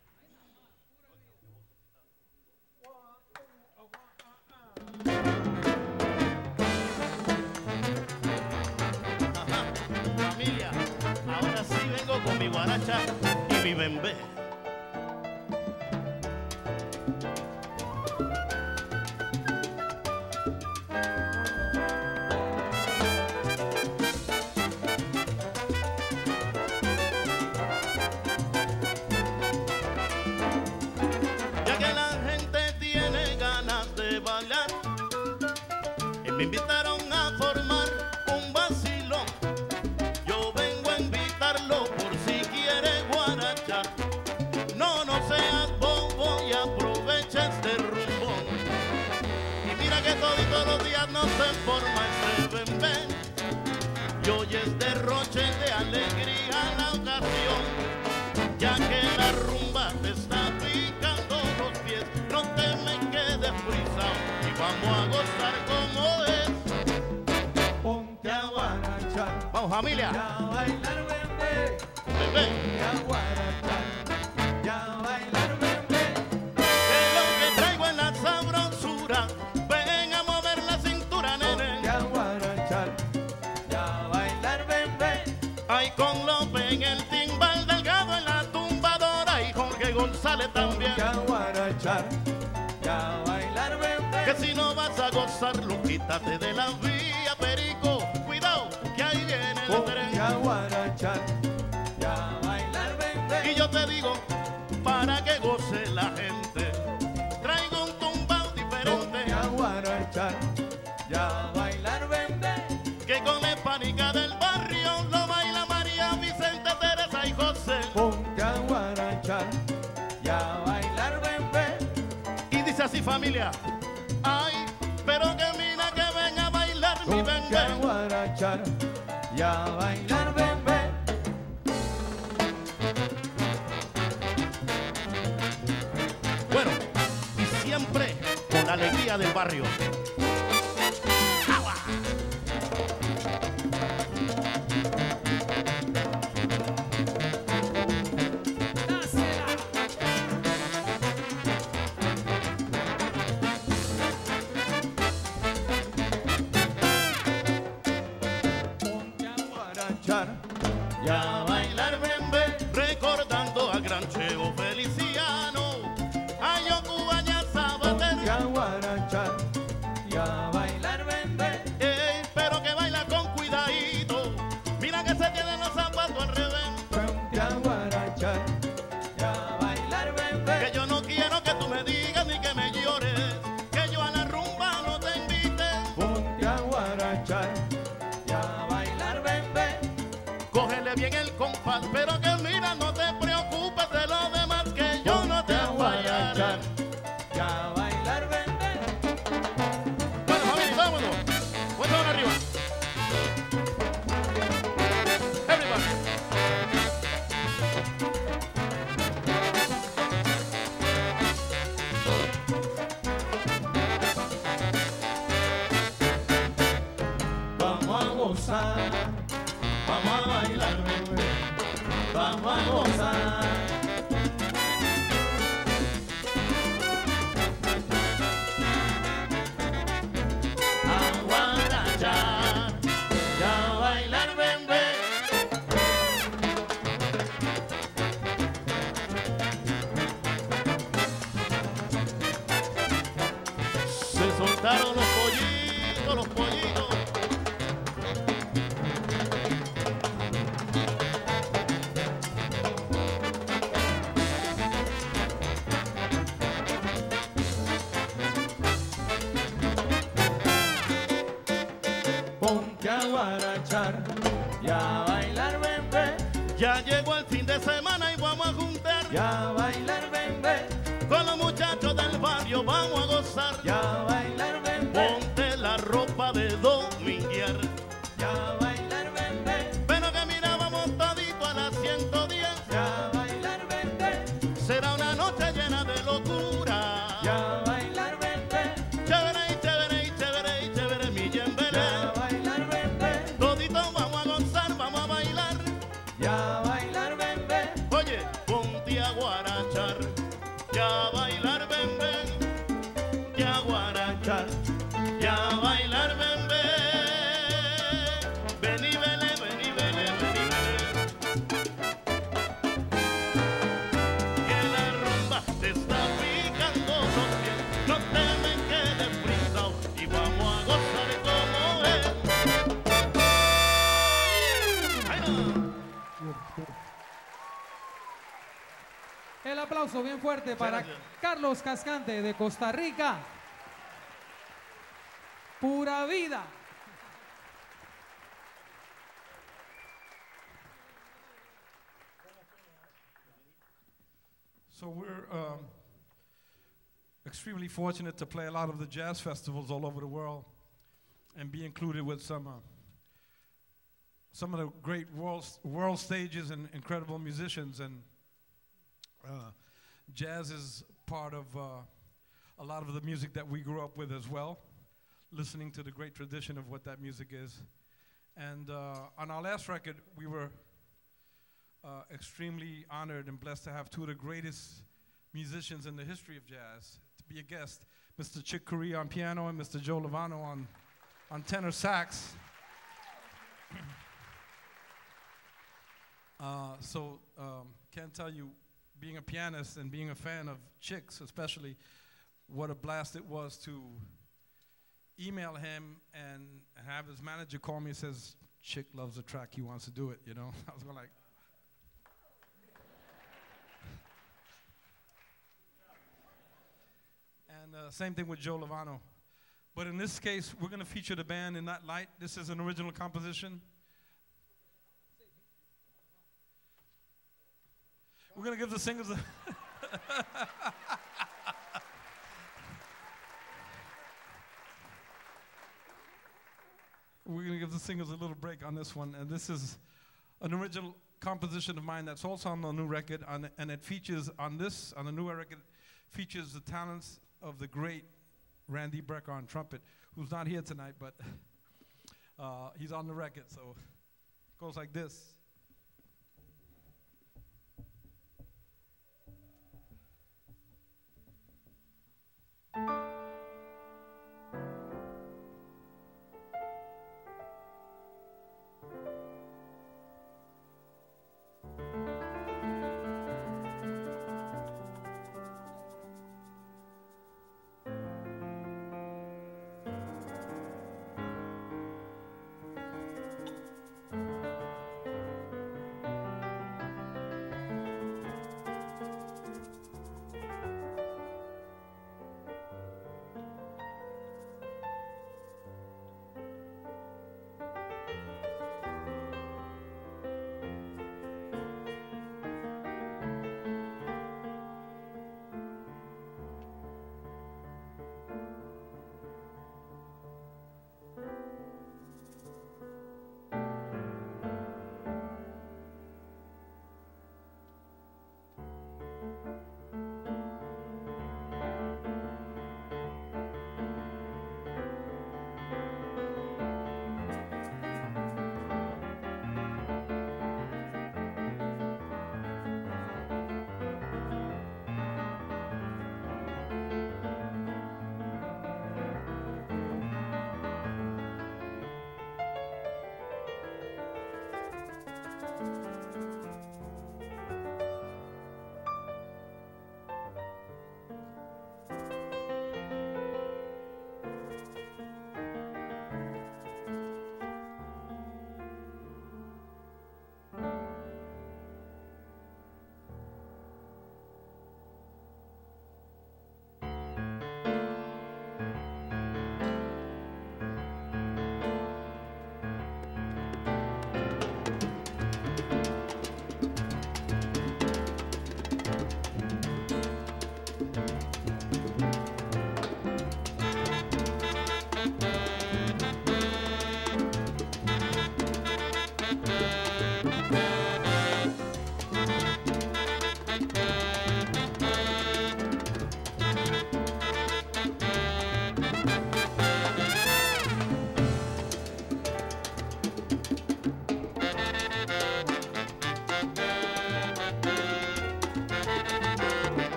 Ajá, familia, ahora sí vengo con mi guaracha y mi bembé. Ya que la gente tiene ganas de bailar y me invitaron a formar un vacilón, yo vengo a invitarlo por si quiere guarachar. No, no seas bobo y aprovecha este rumbón. Y mira que toditos los días no se forma este bembé, y hoy es derroche de alegría la ocasión, ya que la rumba te está picando los pies. No te me quedes frisado y vamos a gozar como es. Ponte a guarachar. Vamos familia. Ya bailar bebé. Bebé. Ya guarachar. Ya bailar bebé. Que lo que traigo es la sabrosura. Ven a mover la cintura, nene. Ponte a guarachar. Ya bailar bebé. Ay, con López en el timbal, Delgado en la tumbadora y Jorge González también. Ya guarachar, ya bailar bebé. Que si no vas a gozarlo, quítate de la vía, perico. Cuidado, que ahí viene el tren. Ya guarachar, ya bailar bebé. Y yo te digo, para que goce la gente, traigo un tumbao diferente. Ya guarachar, ya bailar bebé. Que con la hispánica del barrio lo baila María, Vicente, Teresa y José. Ponte a guarachar, ya bailar bebé. Y dice así familia, ay, pero que mira que ven a bailar mi bebé. Ponte a guarachar, ya bailar bebé. alegría del barrio. ¡Agua! Y a bailar bembe, recordando a gran Cheo Feliciano, a Yocubaña Sabater. Y a guarachar, y a bailar bembe. Ey, pero que baila con cuidadito, mira que se tienen los zapatos al revés. Y a guarachar, y a bailar bembe. Que yo no quiero que tú me digas ni que me llores, que yo a la rumba no te invite. Ponte a guarachar, y a bailar bembe. Cógele bien el compás, pero que mira, no te preocupes de lo demás, que yo no te voy a fallar. Y a bailar bembe. Bueno, familia, vámonos. Cuenta una arriba. Everybody. Vamos a gozar, vamos a bailar bembe, vamos a gozar. A guarachar y a bailar bembe. Se soltaron los pollitos, los pollitos. Ponte a guarachar, y a bailar bembe. Ya llegó el fin de semana y vamos a juntar Y a bailar bembe. con los muchachos del barrio, vamos a gozar. Y a bailar bembe. Ponte la ropa de dominguear. Y a bailar bembe. Pero que mira, vamos todito a las ciento diez. Y a bailar bembe. Será una noche llena de locura. Y a bailar bembe. Chévere y chévere y chévere y chévere, mi Y yembele. a bailar bembe. Todito vamos a gozar, vamos a bailar. Y a bailar bembe. Oye, ponte a guarachar, ya a bailar bembe, ya a guarachar, ya a bailar bembe. Vení, vele, vení, vele, vení, vele. Que la rumba te está picando los pies, no te me quedes frisado y vamos a gozar como es. Ahí no. El aplauso bien fuerte para Gracias. Carlos Cascante de Costa Rica. Pura vida. So we're um, extremely fortunate to play a lot of the jazz festivals all over the world and be included with some uh, some of the great world world stages and incredible musicians. And uh, jazz is part of uh, a lot of the music that we grew up with as well, listening to the great tradition of what that music is. And uh, on our last record, we were uh, extremely honored and blessed to have two of the greatest musicians in the history of jazz to be a guest, Mister Chick Corea on piano and Mister Joe Lovano on, on tenor sax. uh, so um, can't tell you, being a pianist and being a fan of Chick's especially, what a blast it was to email him and have his manager call me and says, Chick loves the track, he wants to do it, you know? I was going like, and uh, same thing with Joe Lovano. But in this case, we're going to feature the band in that light. This is an original composition. We're going to give the singers a We're going to give the singers a little break on this one. And this is an original composition of mine that's also on the new record. On, and it features on this, on the new record, features the talents of the great Randy Brecker on trumpet, who's not here tonight, but uh, he's on the record, so it goes like this.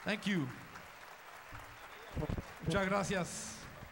Thank you. Muchas gracias.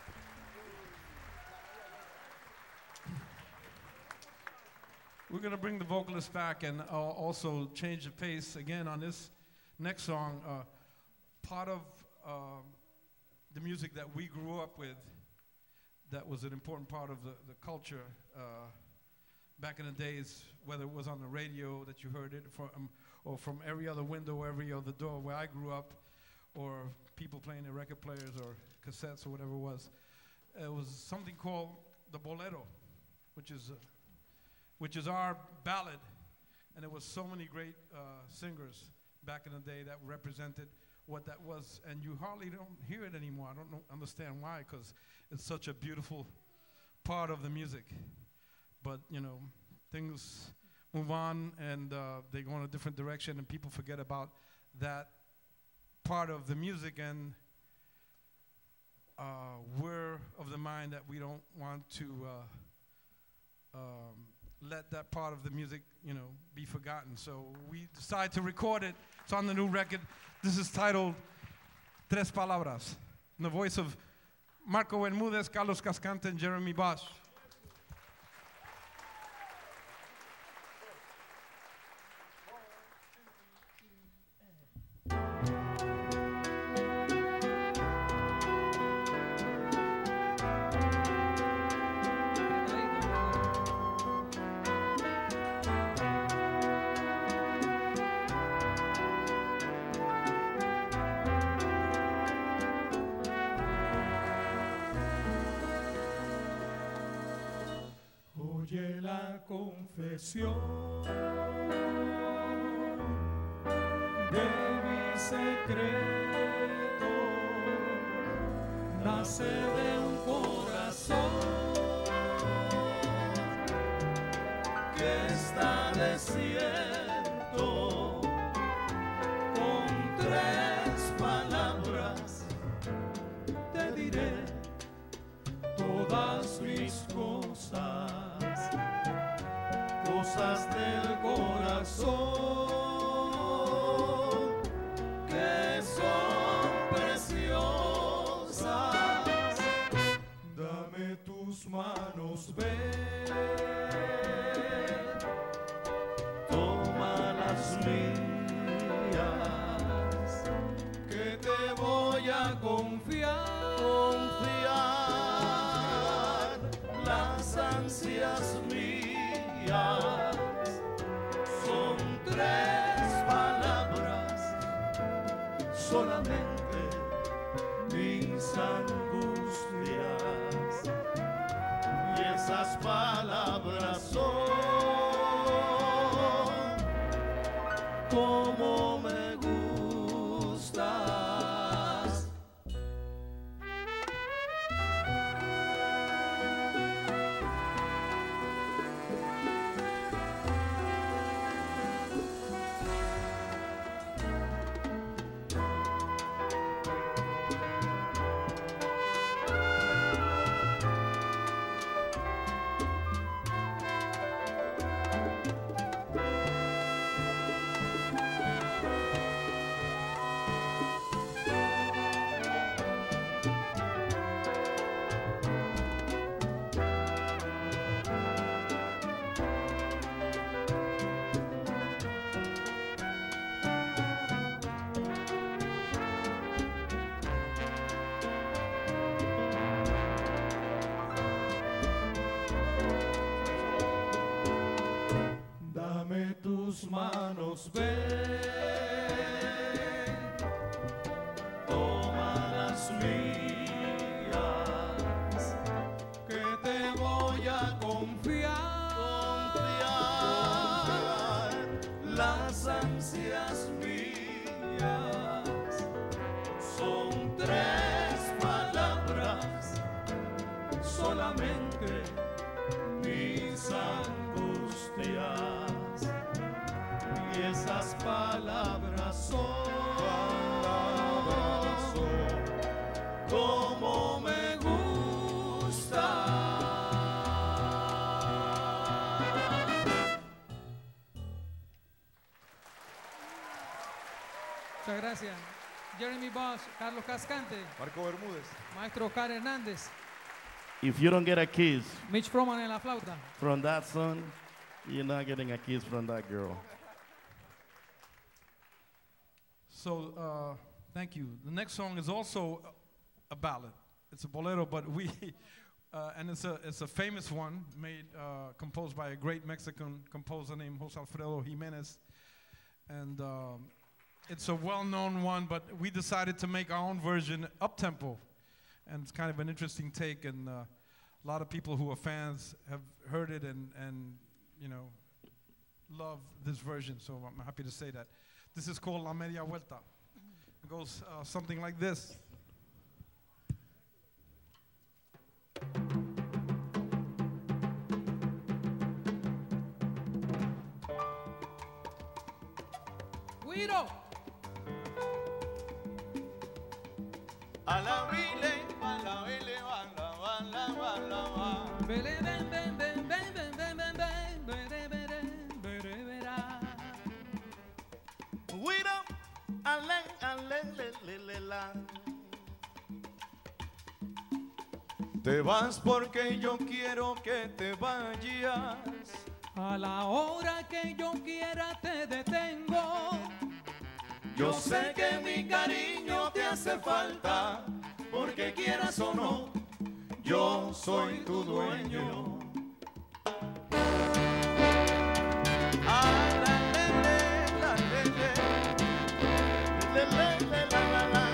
We're going to bring the vocalists back and uh, also change the pace again on this next song. Uh, part of um, the music that we grew up with, that was an important part of the, the culture uh, back in the days, whether it was on the radio that you heard it from, um, or from every other window, every other door where I grew up, or people playing their record players or cassettes or whatever it was. It was something called the bolero, which is uh, which is our ballad, and there was so many great uh, singers back in the day that represented what that was, and you hardly don't hear it anymore. I don't know, understand why, because it's such a beautiful part of the music. But you know, things move on, and uh, they go in a different direction, and people forget about that part of the music, and uh, we're of the mind that we don't want to uh, um, let that part of the music, you know, be forgotten. So we decided to record it. It's on the new record. This is titled Tres Palabras, in the voice of Marco Bermúdez, Carlos Cascante, and Jeremy Bosch. Oye la confesión de mi secreto, nace de un corazón que está desierto. Con tres palabras te diré todas mis cosas, cosas del corazón que son preciosas. Dame tus manos, ven, toma las mías, que te voy a confiar, confiar las ansias mías. Son tres palabras, solamente mis angustias, y esas palabras son como me gustas. Dame tus manos, ven, toma las mías, que te voy a confiar, confiar las ansias mías. Son tres palabras, solamente mis angustias, y esas palabras son, palabras son como me gusta. Muchas gracias. Jeremy Bosch, Carlos Cascante, Marco Bermúdez, Maestro Oscar Hernández, If you don't get a kiss Mitch Froman en la flauta. from that son, you're not getting a kiss from that girl. So, uh, thank you. The next song is also a ballad. It's a bolero, but we, uh, and it's a it's a famous one, made uh, composed by a great Mexican composer named Jose Alfredo Jimenez, and um, it's a well-known one. But we decided to make our own version up-tempo, and it's kind of an interesting take. And uh, a lot of people who are fans have heard it and and you know love this version. So I'm happy to say that. This is called La Media Vuelta. It goes uh, something like this. Guido. A la vile, a la vile, a la, a la, a la, a la. Bele, ben, ben, ben, ben, ben, ben, ben, ben, bere, bere, bere, bera. Guido, ale, ale, le, le, le, la. Te vas porque yo quiero que te vayas. A la hora que yo quiera te detengo. Yo sé que mi cariño te hace falta, porque quieras o no, yo soy tu dueño. Ah, la, le, le, la, le, le. Le, le, le, la, la, la.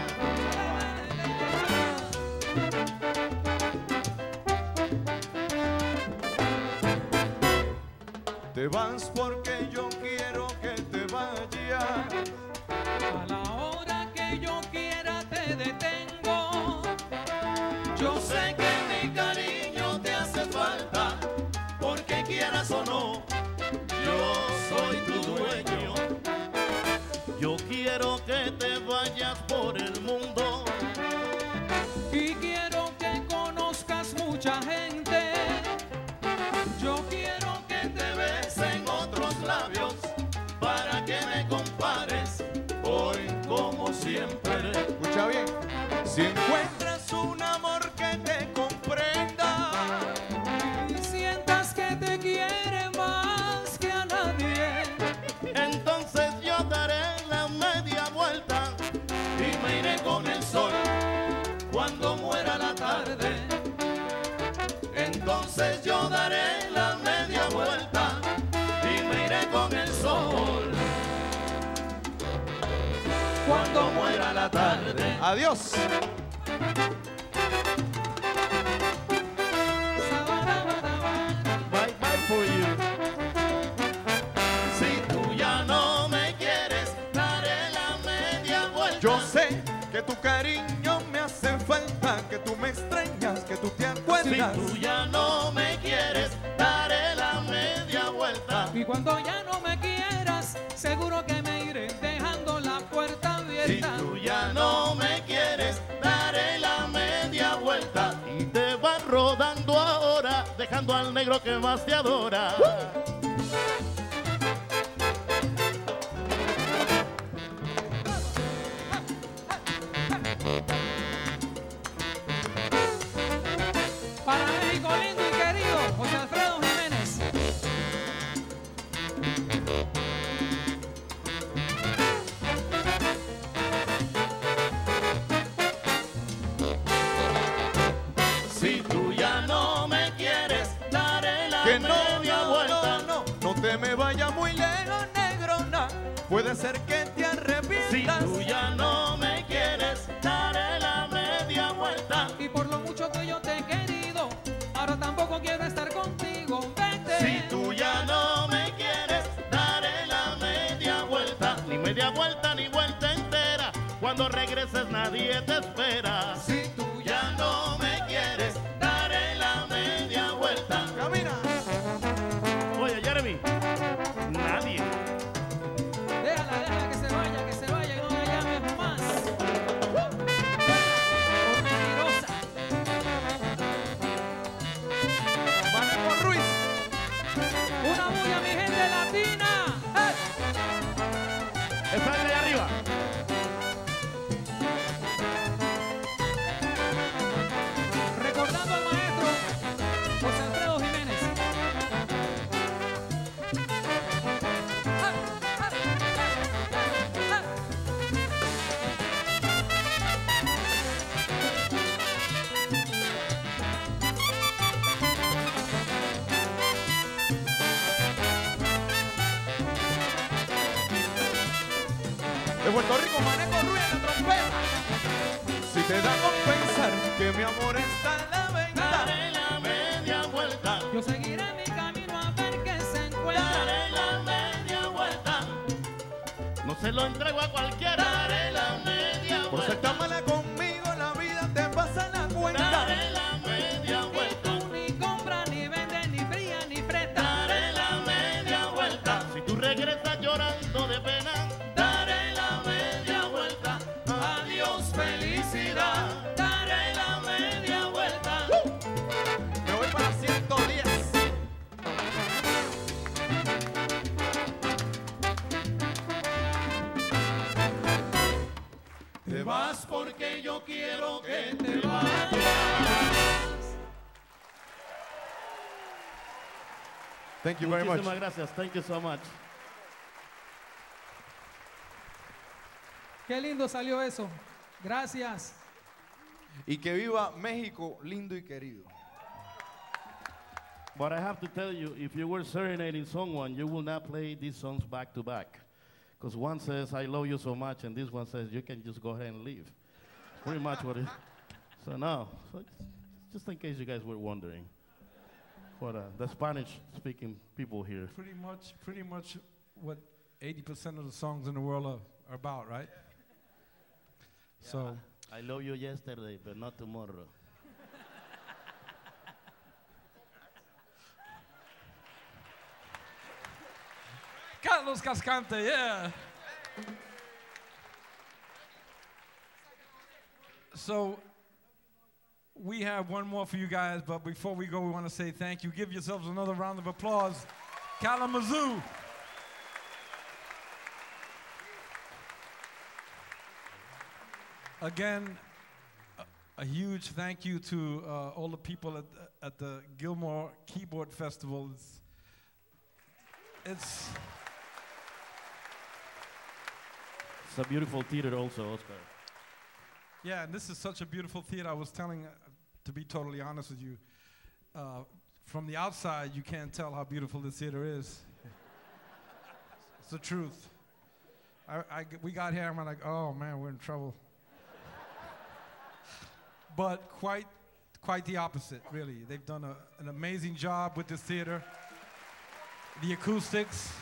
Te vas porque yo quiero que te vayas. A la hora que yo quiera te detengo. Yo sé que mi cariño te hace falta, porque quieras o no, yo soy tu dueño. Yo quiero que te vayas por el mundo y quiero que conozcas mucha gente. Yo quiero que te besen otros labios para que me compares hoy como siempre. Escucha bien. Si encuentras un amor que te comprenda y sientas que te quiere más que a nadie, entonces yo daré la media vuelta y me iré con el sol cuando muera la tarde. Entonces yo daré la media vuelta y me iré con el sol cuando muera la tarde. Adiós. Bye bye for you. Si tú ya no me quieres, daré la media vuelta. Yo sé que tu cariño me hace falta, que tú me extrañas, que tú te acuerdas. Si tú ya no me quieres, daré la media vuelta. y cuando ya no me quieras, seguro que me iré dejando la puerta abierta. Si tú ya no me quieres, daré la media vuelta y te vas rodando ahora, dejando al negro que más te adora. Para México lindo y querido, José Alfredo Jiménez. Si tú ya no me quieres, daré la Que no, media no, vuelta. no, no, no te me vayas muy lejos, negrona. Puede ser que te Si arrepientas. tú ya no me quieres, daré la media vuelta. Y por lo mucho que yo te he querido, ahora tampoco quiero estar contigo. Vete. Si tú ya no me quieres, daré la media vuelta. Ni media vuelta ni vuelta entera. Cuando regreses nadie te espera. Si tú ya no me quieres, daré la media vuelta. Camina. Oye, Jeremy, nadie. Déjala, déjala que se vaya, que se vaya, que no la llames más. Por mentirosa. Maneco Ruiz. Una bulla, mi gente latina. ¡Eh! Esa es de arriba. Puerto Rico, manejo ruido en la trompeta. Si te da con pensar que mi amor está en la venta, daré la media vuelta. Yo seguiré mi camino a ver qué se encuentra. Daré la media vuelta. No se lo entrego a cualquiera. Daré la media vuelta. Por ser tan mala conmigo, la vida te pasa la cuenta. Daré la media vuelta. Tú ni compras, ni vendes, ni frías, ni prestas. Daré la media vuelta. Si tú regresas llorando de pena, daré la media vuelta. Adiós, felicidad. Daré la media vuelta. Me voy para ciento diez. Te vas porque yo quiero que te vayas. Thank you very much. Muchísimas gracias. Thank you so much. Qué lindo salió eso. Gracias. Y que viva México lindo y querido. But I have to tell you, if you were serenading someone, you will not play these songs back to back. Because one says, I love you so much, and this one says, you can just go ahead and leave. Pretty much what it is. So no, so just in case you guys were wondering. For uh, the Spanish-speaking people here. Pretty much, pretty much what eighty percent of the songs in the world are, are about, right? Yeah, So, I love you yesterday, but not tomorrow. Carlos Cascante, yeah. So, we have one more for you guys, but before we go, we want to say thank you. Give yourselves another round of applause. Kalamazoo. Again, a, a huge thank you to uh, all the people at, at the Gilmore Keyboard Festival. It's, it's It's a beautiful theater also, Oscar. Yeah, and this is such a beautiful theater. I was telling, uh, to be totally honest with you, uh, from the outside, you can't tell how beautiful this theater is. It's the truth. I, I, we got here, and I'm like, oh man, we're in trouble. But quite, quite the opposite, really. They've done a, an amazing job with this theater. The acoustics.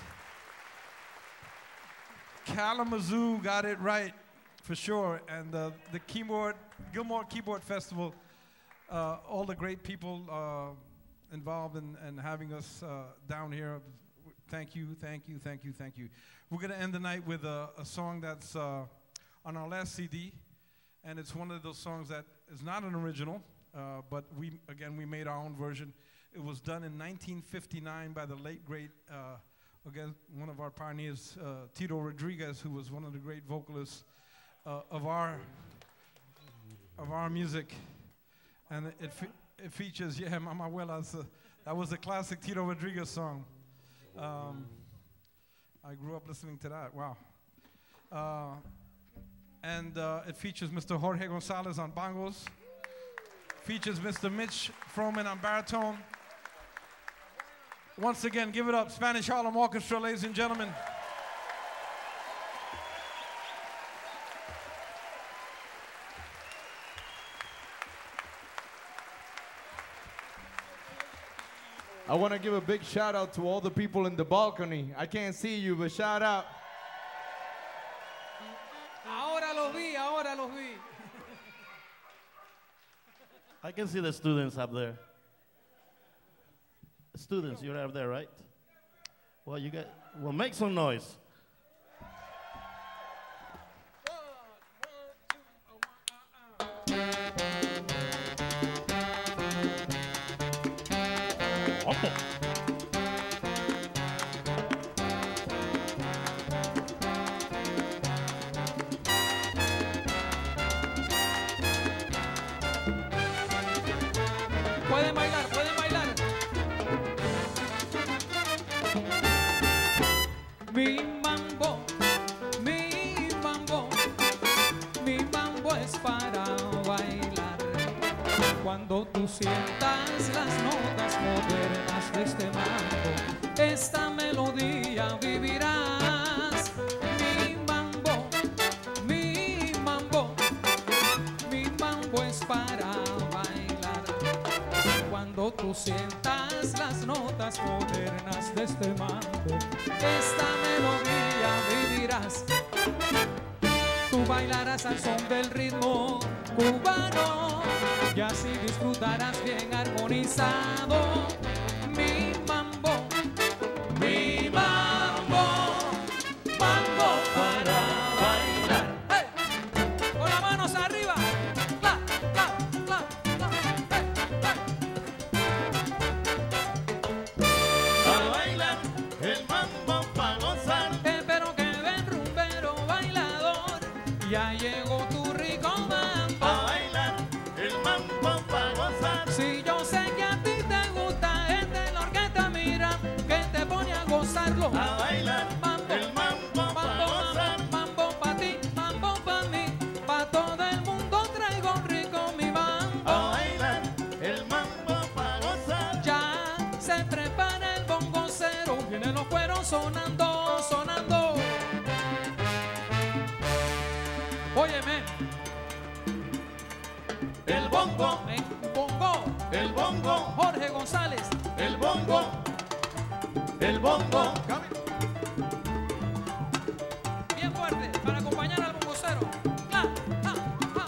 Kalamazoo got it right, for sure. And uh, the keyboard, Gilmore Keyboard Festival, uh, all the great people uh, involved in, in having us uh, down here. Thank you, thank you, thank you, thank you. We're gonna end the night with a, a song that's uh, on our last C D, and it's one of those songs that is not an original, uh, but we, again, we made our own version. It was done in nineteen fifty-nine by the late, great, uh, again, one of our pioneers, uh, Tito Rodriguez, who was one of the great vocalists uh, of our of our music, and it it, fe it features, yeah, Mama Abuela's, uh, that was a classic Tito Rodriguez song. Um, I grew up listening to that. Wow. Uh, and uh, it features Mister Jorge Gonzalez on bongos. Features Mister Mitch Froman on baritone. Once again, give it up, Spanish Harlem Orchestra, ladies and gentlemen. I want to give a big shout out to all the people in the balcony. I can't see you, but shout out. Ahora los vi, ahora los vi. I can see the students up there. Students, you're up there, right? Well, you got, well, make some noise. Pueden bailar, pueden bailar. Mi mambo, mi mambo, mi mambo es para bailar. Cuando tú sientas las notas modernas de este mambo, esta melodía vivirás. Mi mambo, vamos para bailar. Cuando tú sientas las notas modernas de este mambo, esta melodía vivirás. Tú bailarás al son del ritmo cubano y así disfrutarás bien armonizado. Mi mambo, mi mambo, mambo para bailar. ¡Hey! Con las manos arriba. La, la, la, la. ¡Hey! A bailar el mambo pa' gozar. Hey! Pero que ven rumbero bailador, ya llegó tu rico mambo. A bailar el mambo pa' gozar. Si yo sé que a ti te gusta, este la orquesta mira que te pone a gozarlo. A bailar mambo, el mambo pa' mambo, gozar. mambo, mambo pa' ti, mambo pa' mí, pa' todo el mundo traigo rico mi mambo. A bailar el mambo pa' gozar. Ya se prepara el bongocero, vienen los cueros sonando, sonando. Óyeme, El bongo, ven, bongo, el bongo, Jorge González, el bongo, el bongo. bien fuerte, para acompañar al bongocero. La, la, la.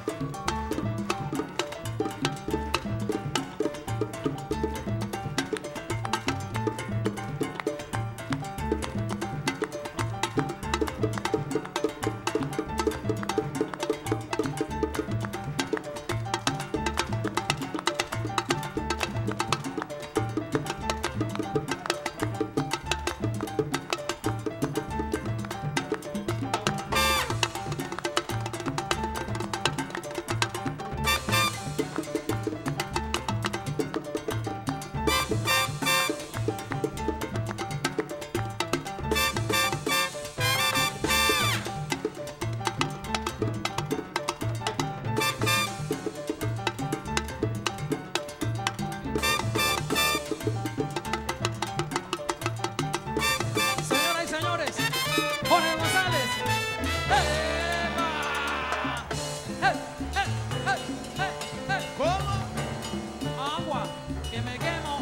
Señoras y señores, Jorge González. ¡Epa! ¡Eh, eh, eh, eh, eh! ¿Cómo? Agua, que me quemo.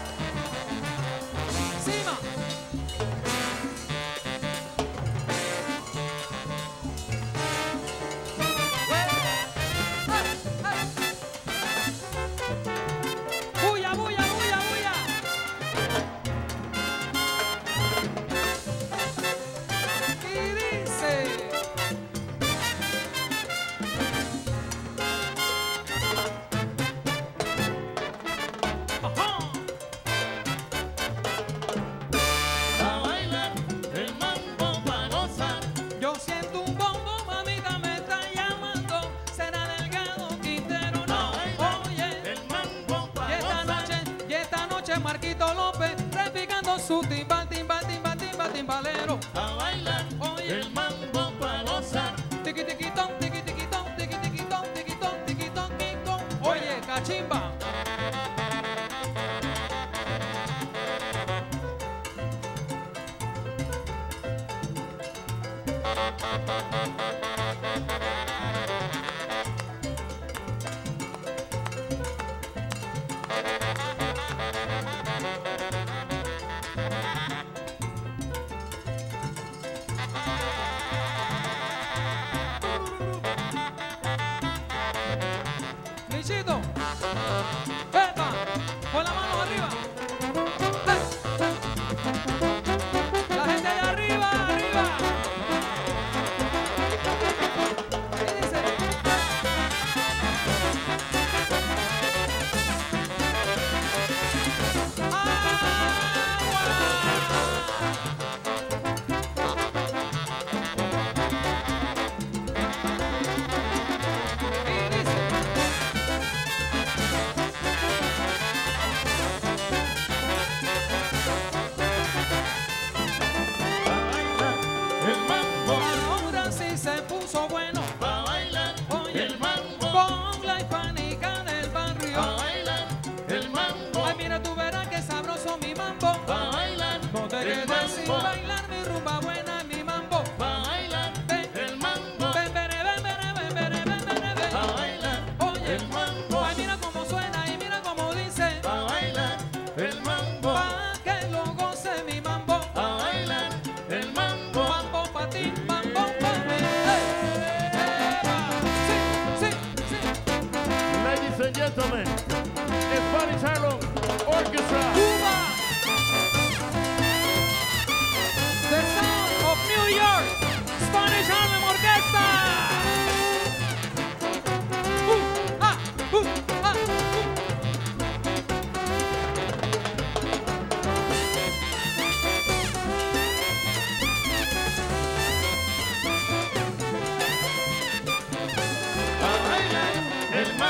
Encima. ¡Bulla, bulla, bulla, bulla! Y dice. Ajá. A bailar el mambo pa' gozar. Yo siento un bombo, mamita me está llamando. Será Delgado Quintero, no. Oye, El mambo pa' y esta gozar. noche, y esta noche Marquito López repicando su timbal, timbal, timbal, timbal, timbalero. A bailar Oye, el mambo pa' gozar. tiqui tiquitón, tiqui tiquitón, tiqui tiquitón, tiquitón, tiquitón, tiquitón. Oye, cachimba. Lichito. Epa, con la mano arriba. ¡Eh! La gente allá arriba, arriba. ¿Qué dice? Y dice.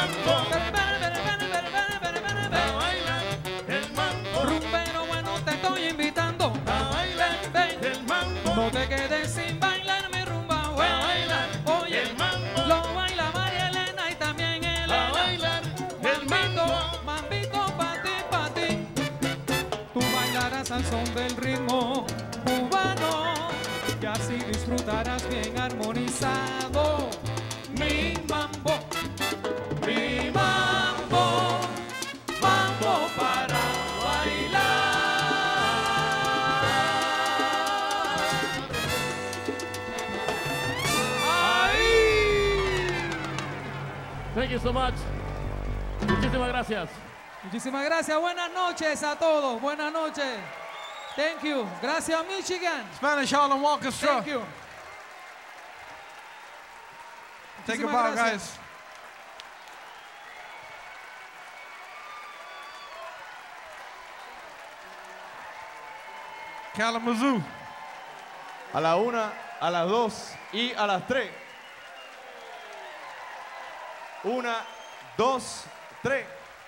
mambo. A bailar el mambo. Rumbero, bueno, te estoy invitando A bailar el mambo. no te quedes sin bailar mi rumba. A bailar Oye, el mambo. lo baila María Elena y también Elena. A bailar el Mambito, mambo. mambito pa' ti, pa' ti. Tú bailarás al son del ritmo cubano y así disfrutarás bien armonizado. Mi mambo, mi mambo, mambo para bailar. Thank you so much. Muchísimas gracias. Muchísimas gracias. Buenas noches a todos. Buenas noches. Thank you. Gracias, Michigan. Spanish Harlem Orchestra. Thank you. Take a Muchísimas bow, gracias. guys. Kalamazoo. A la una, a las dos y a las tres. Una, dos, tres.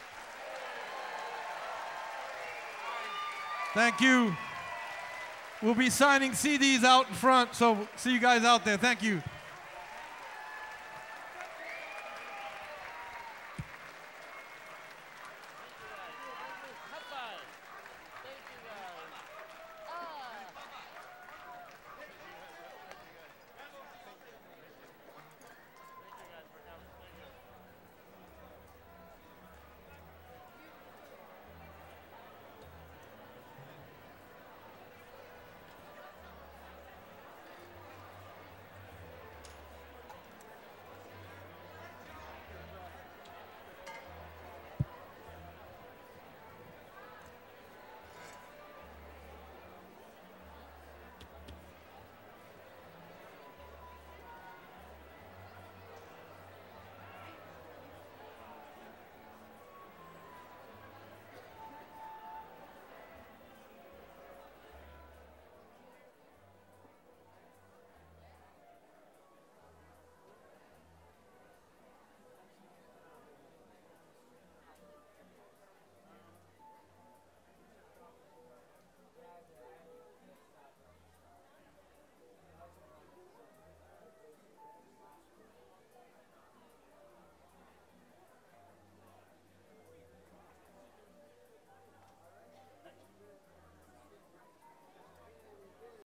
Thank you. We'll be signing C Ds out in front, so see you guys out there. Thank you.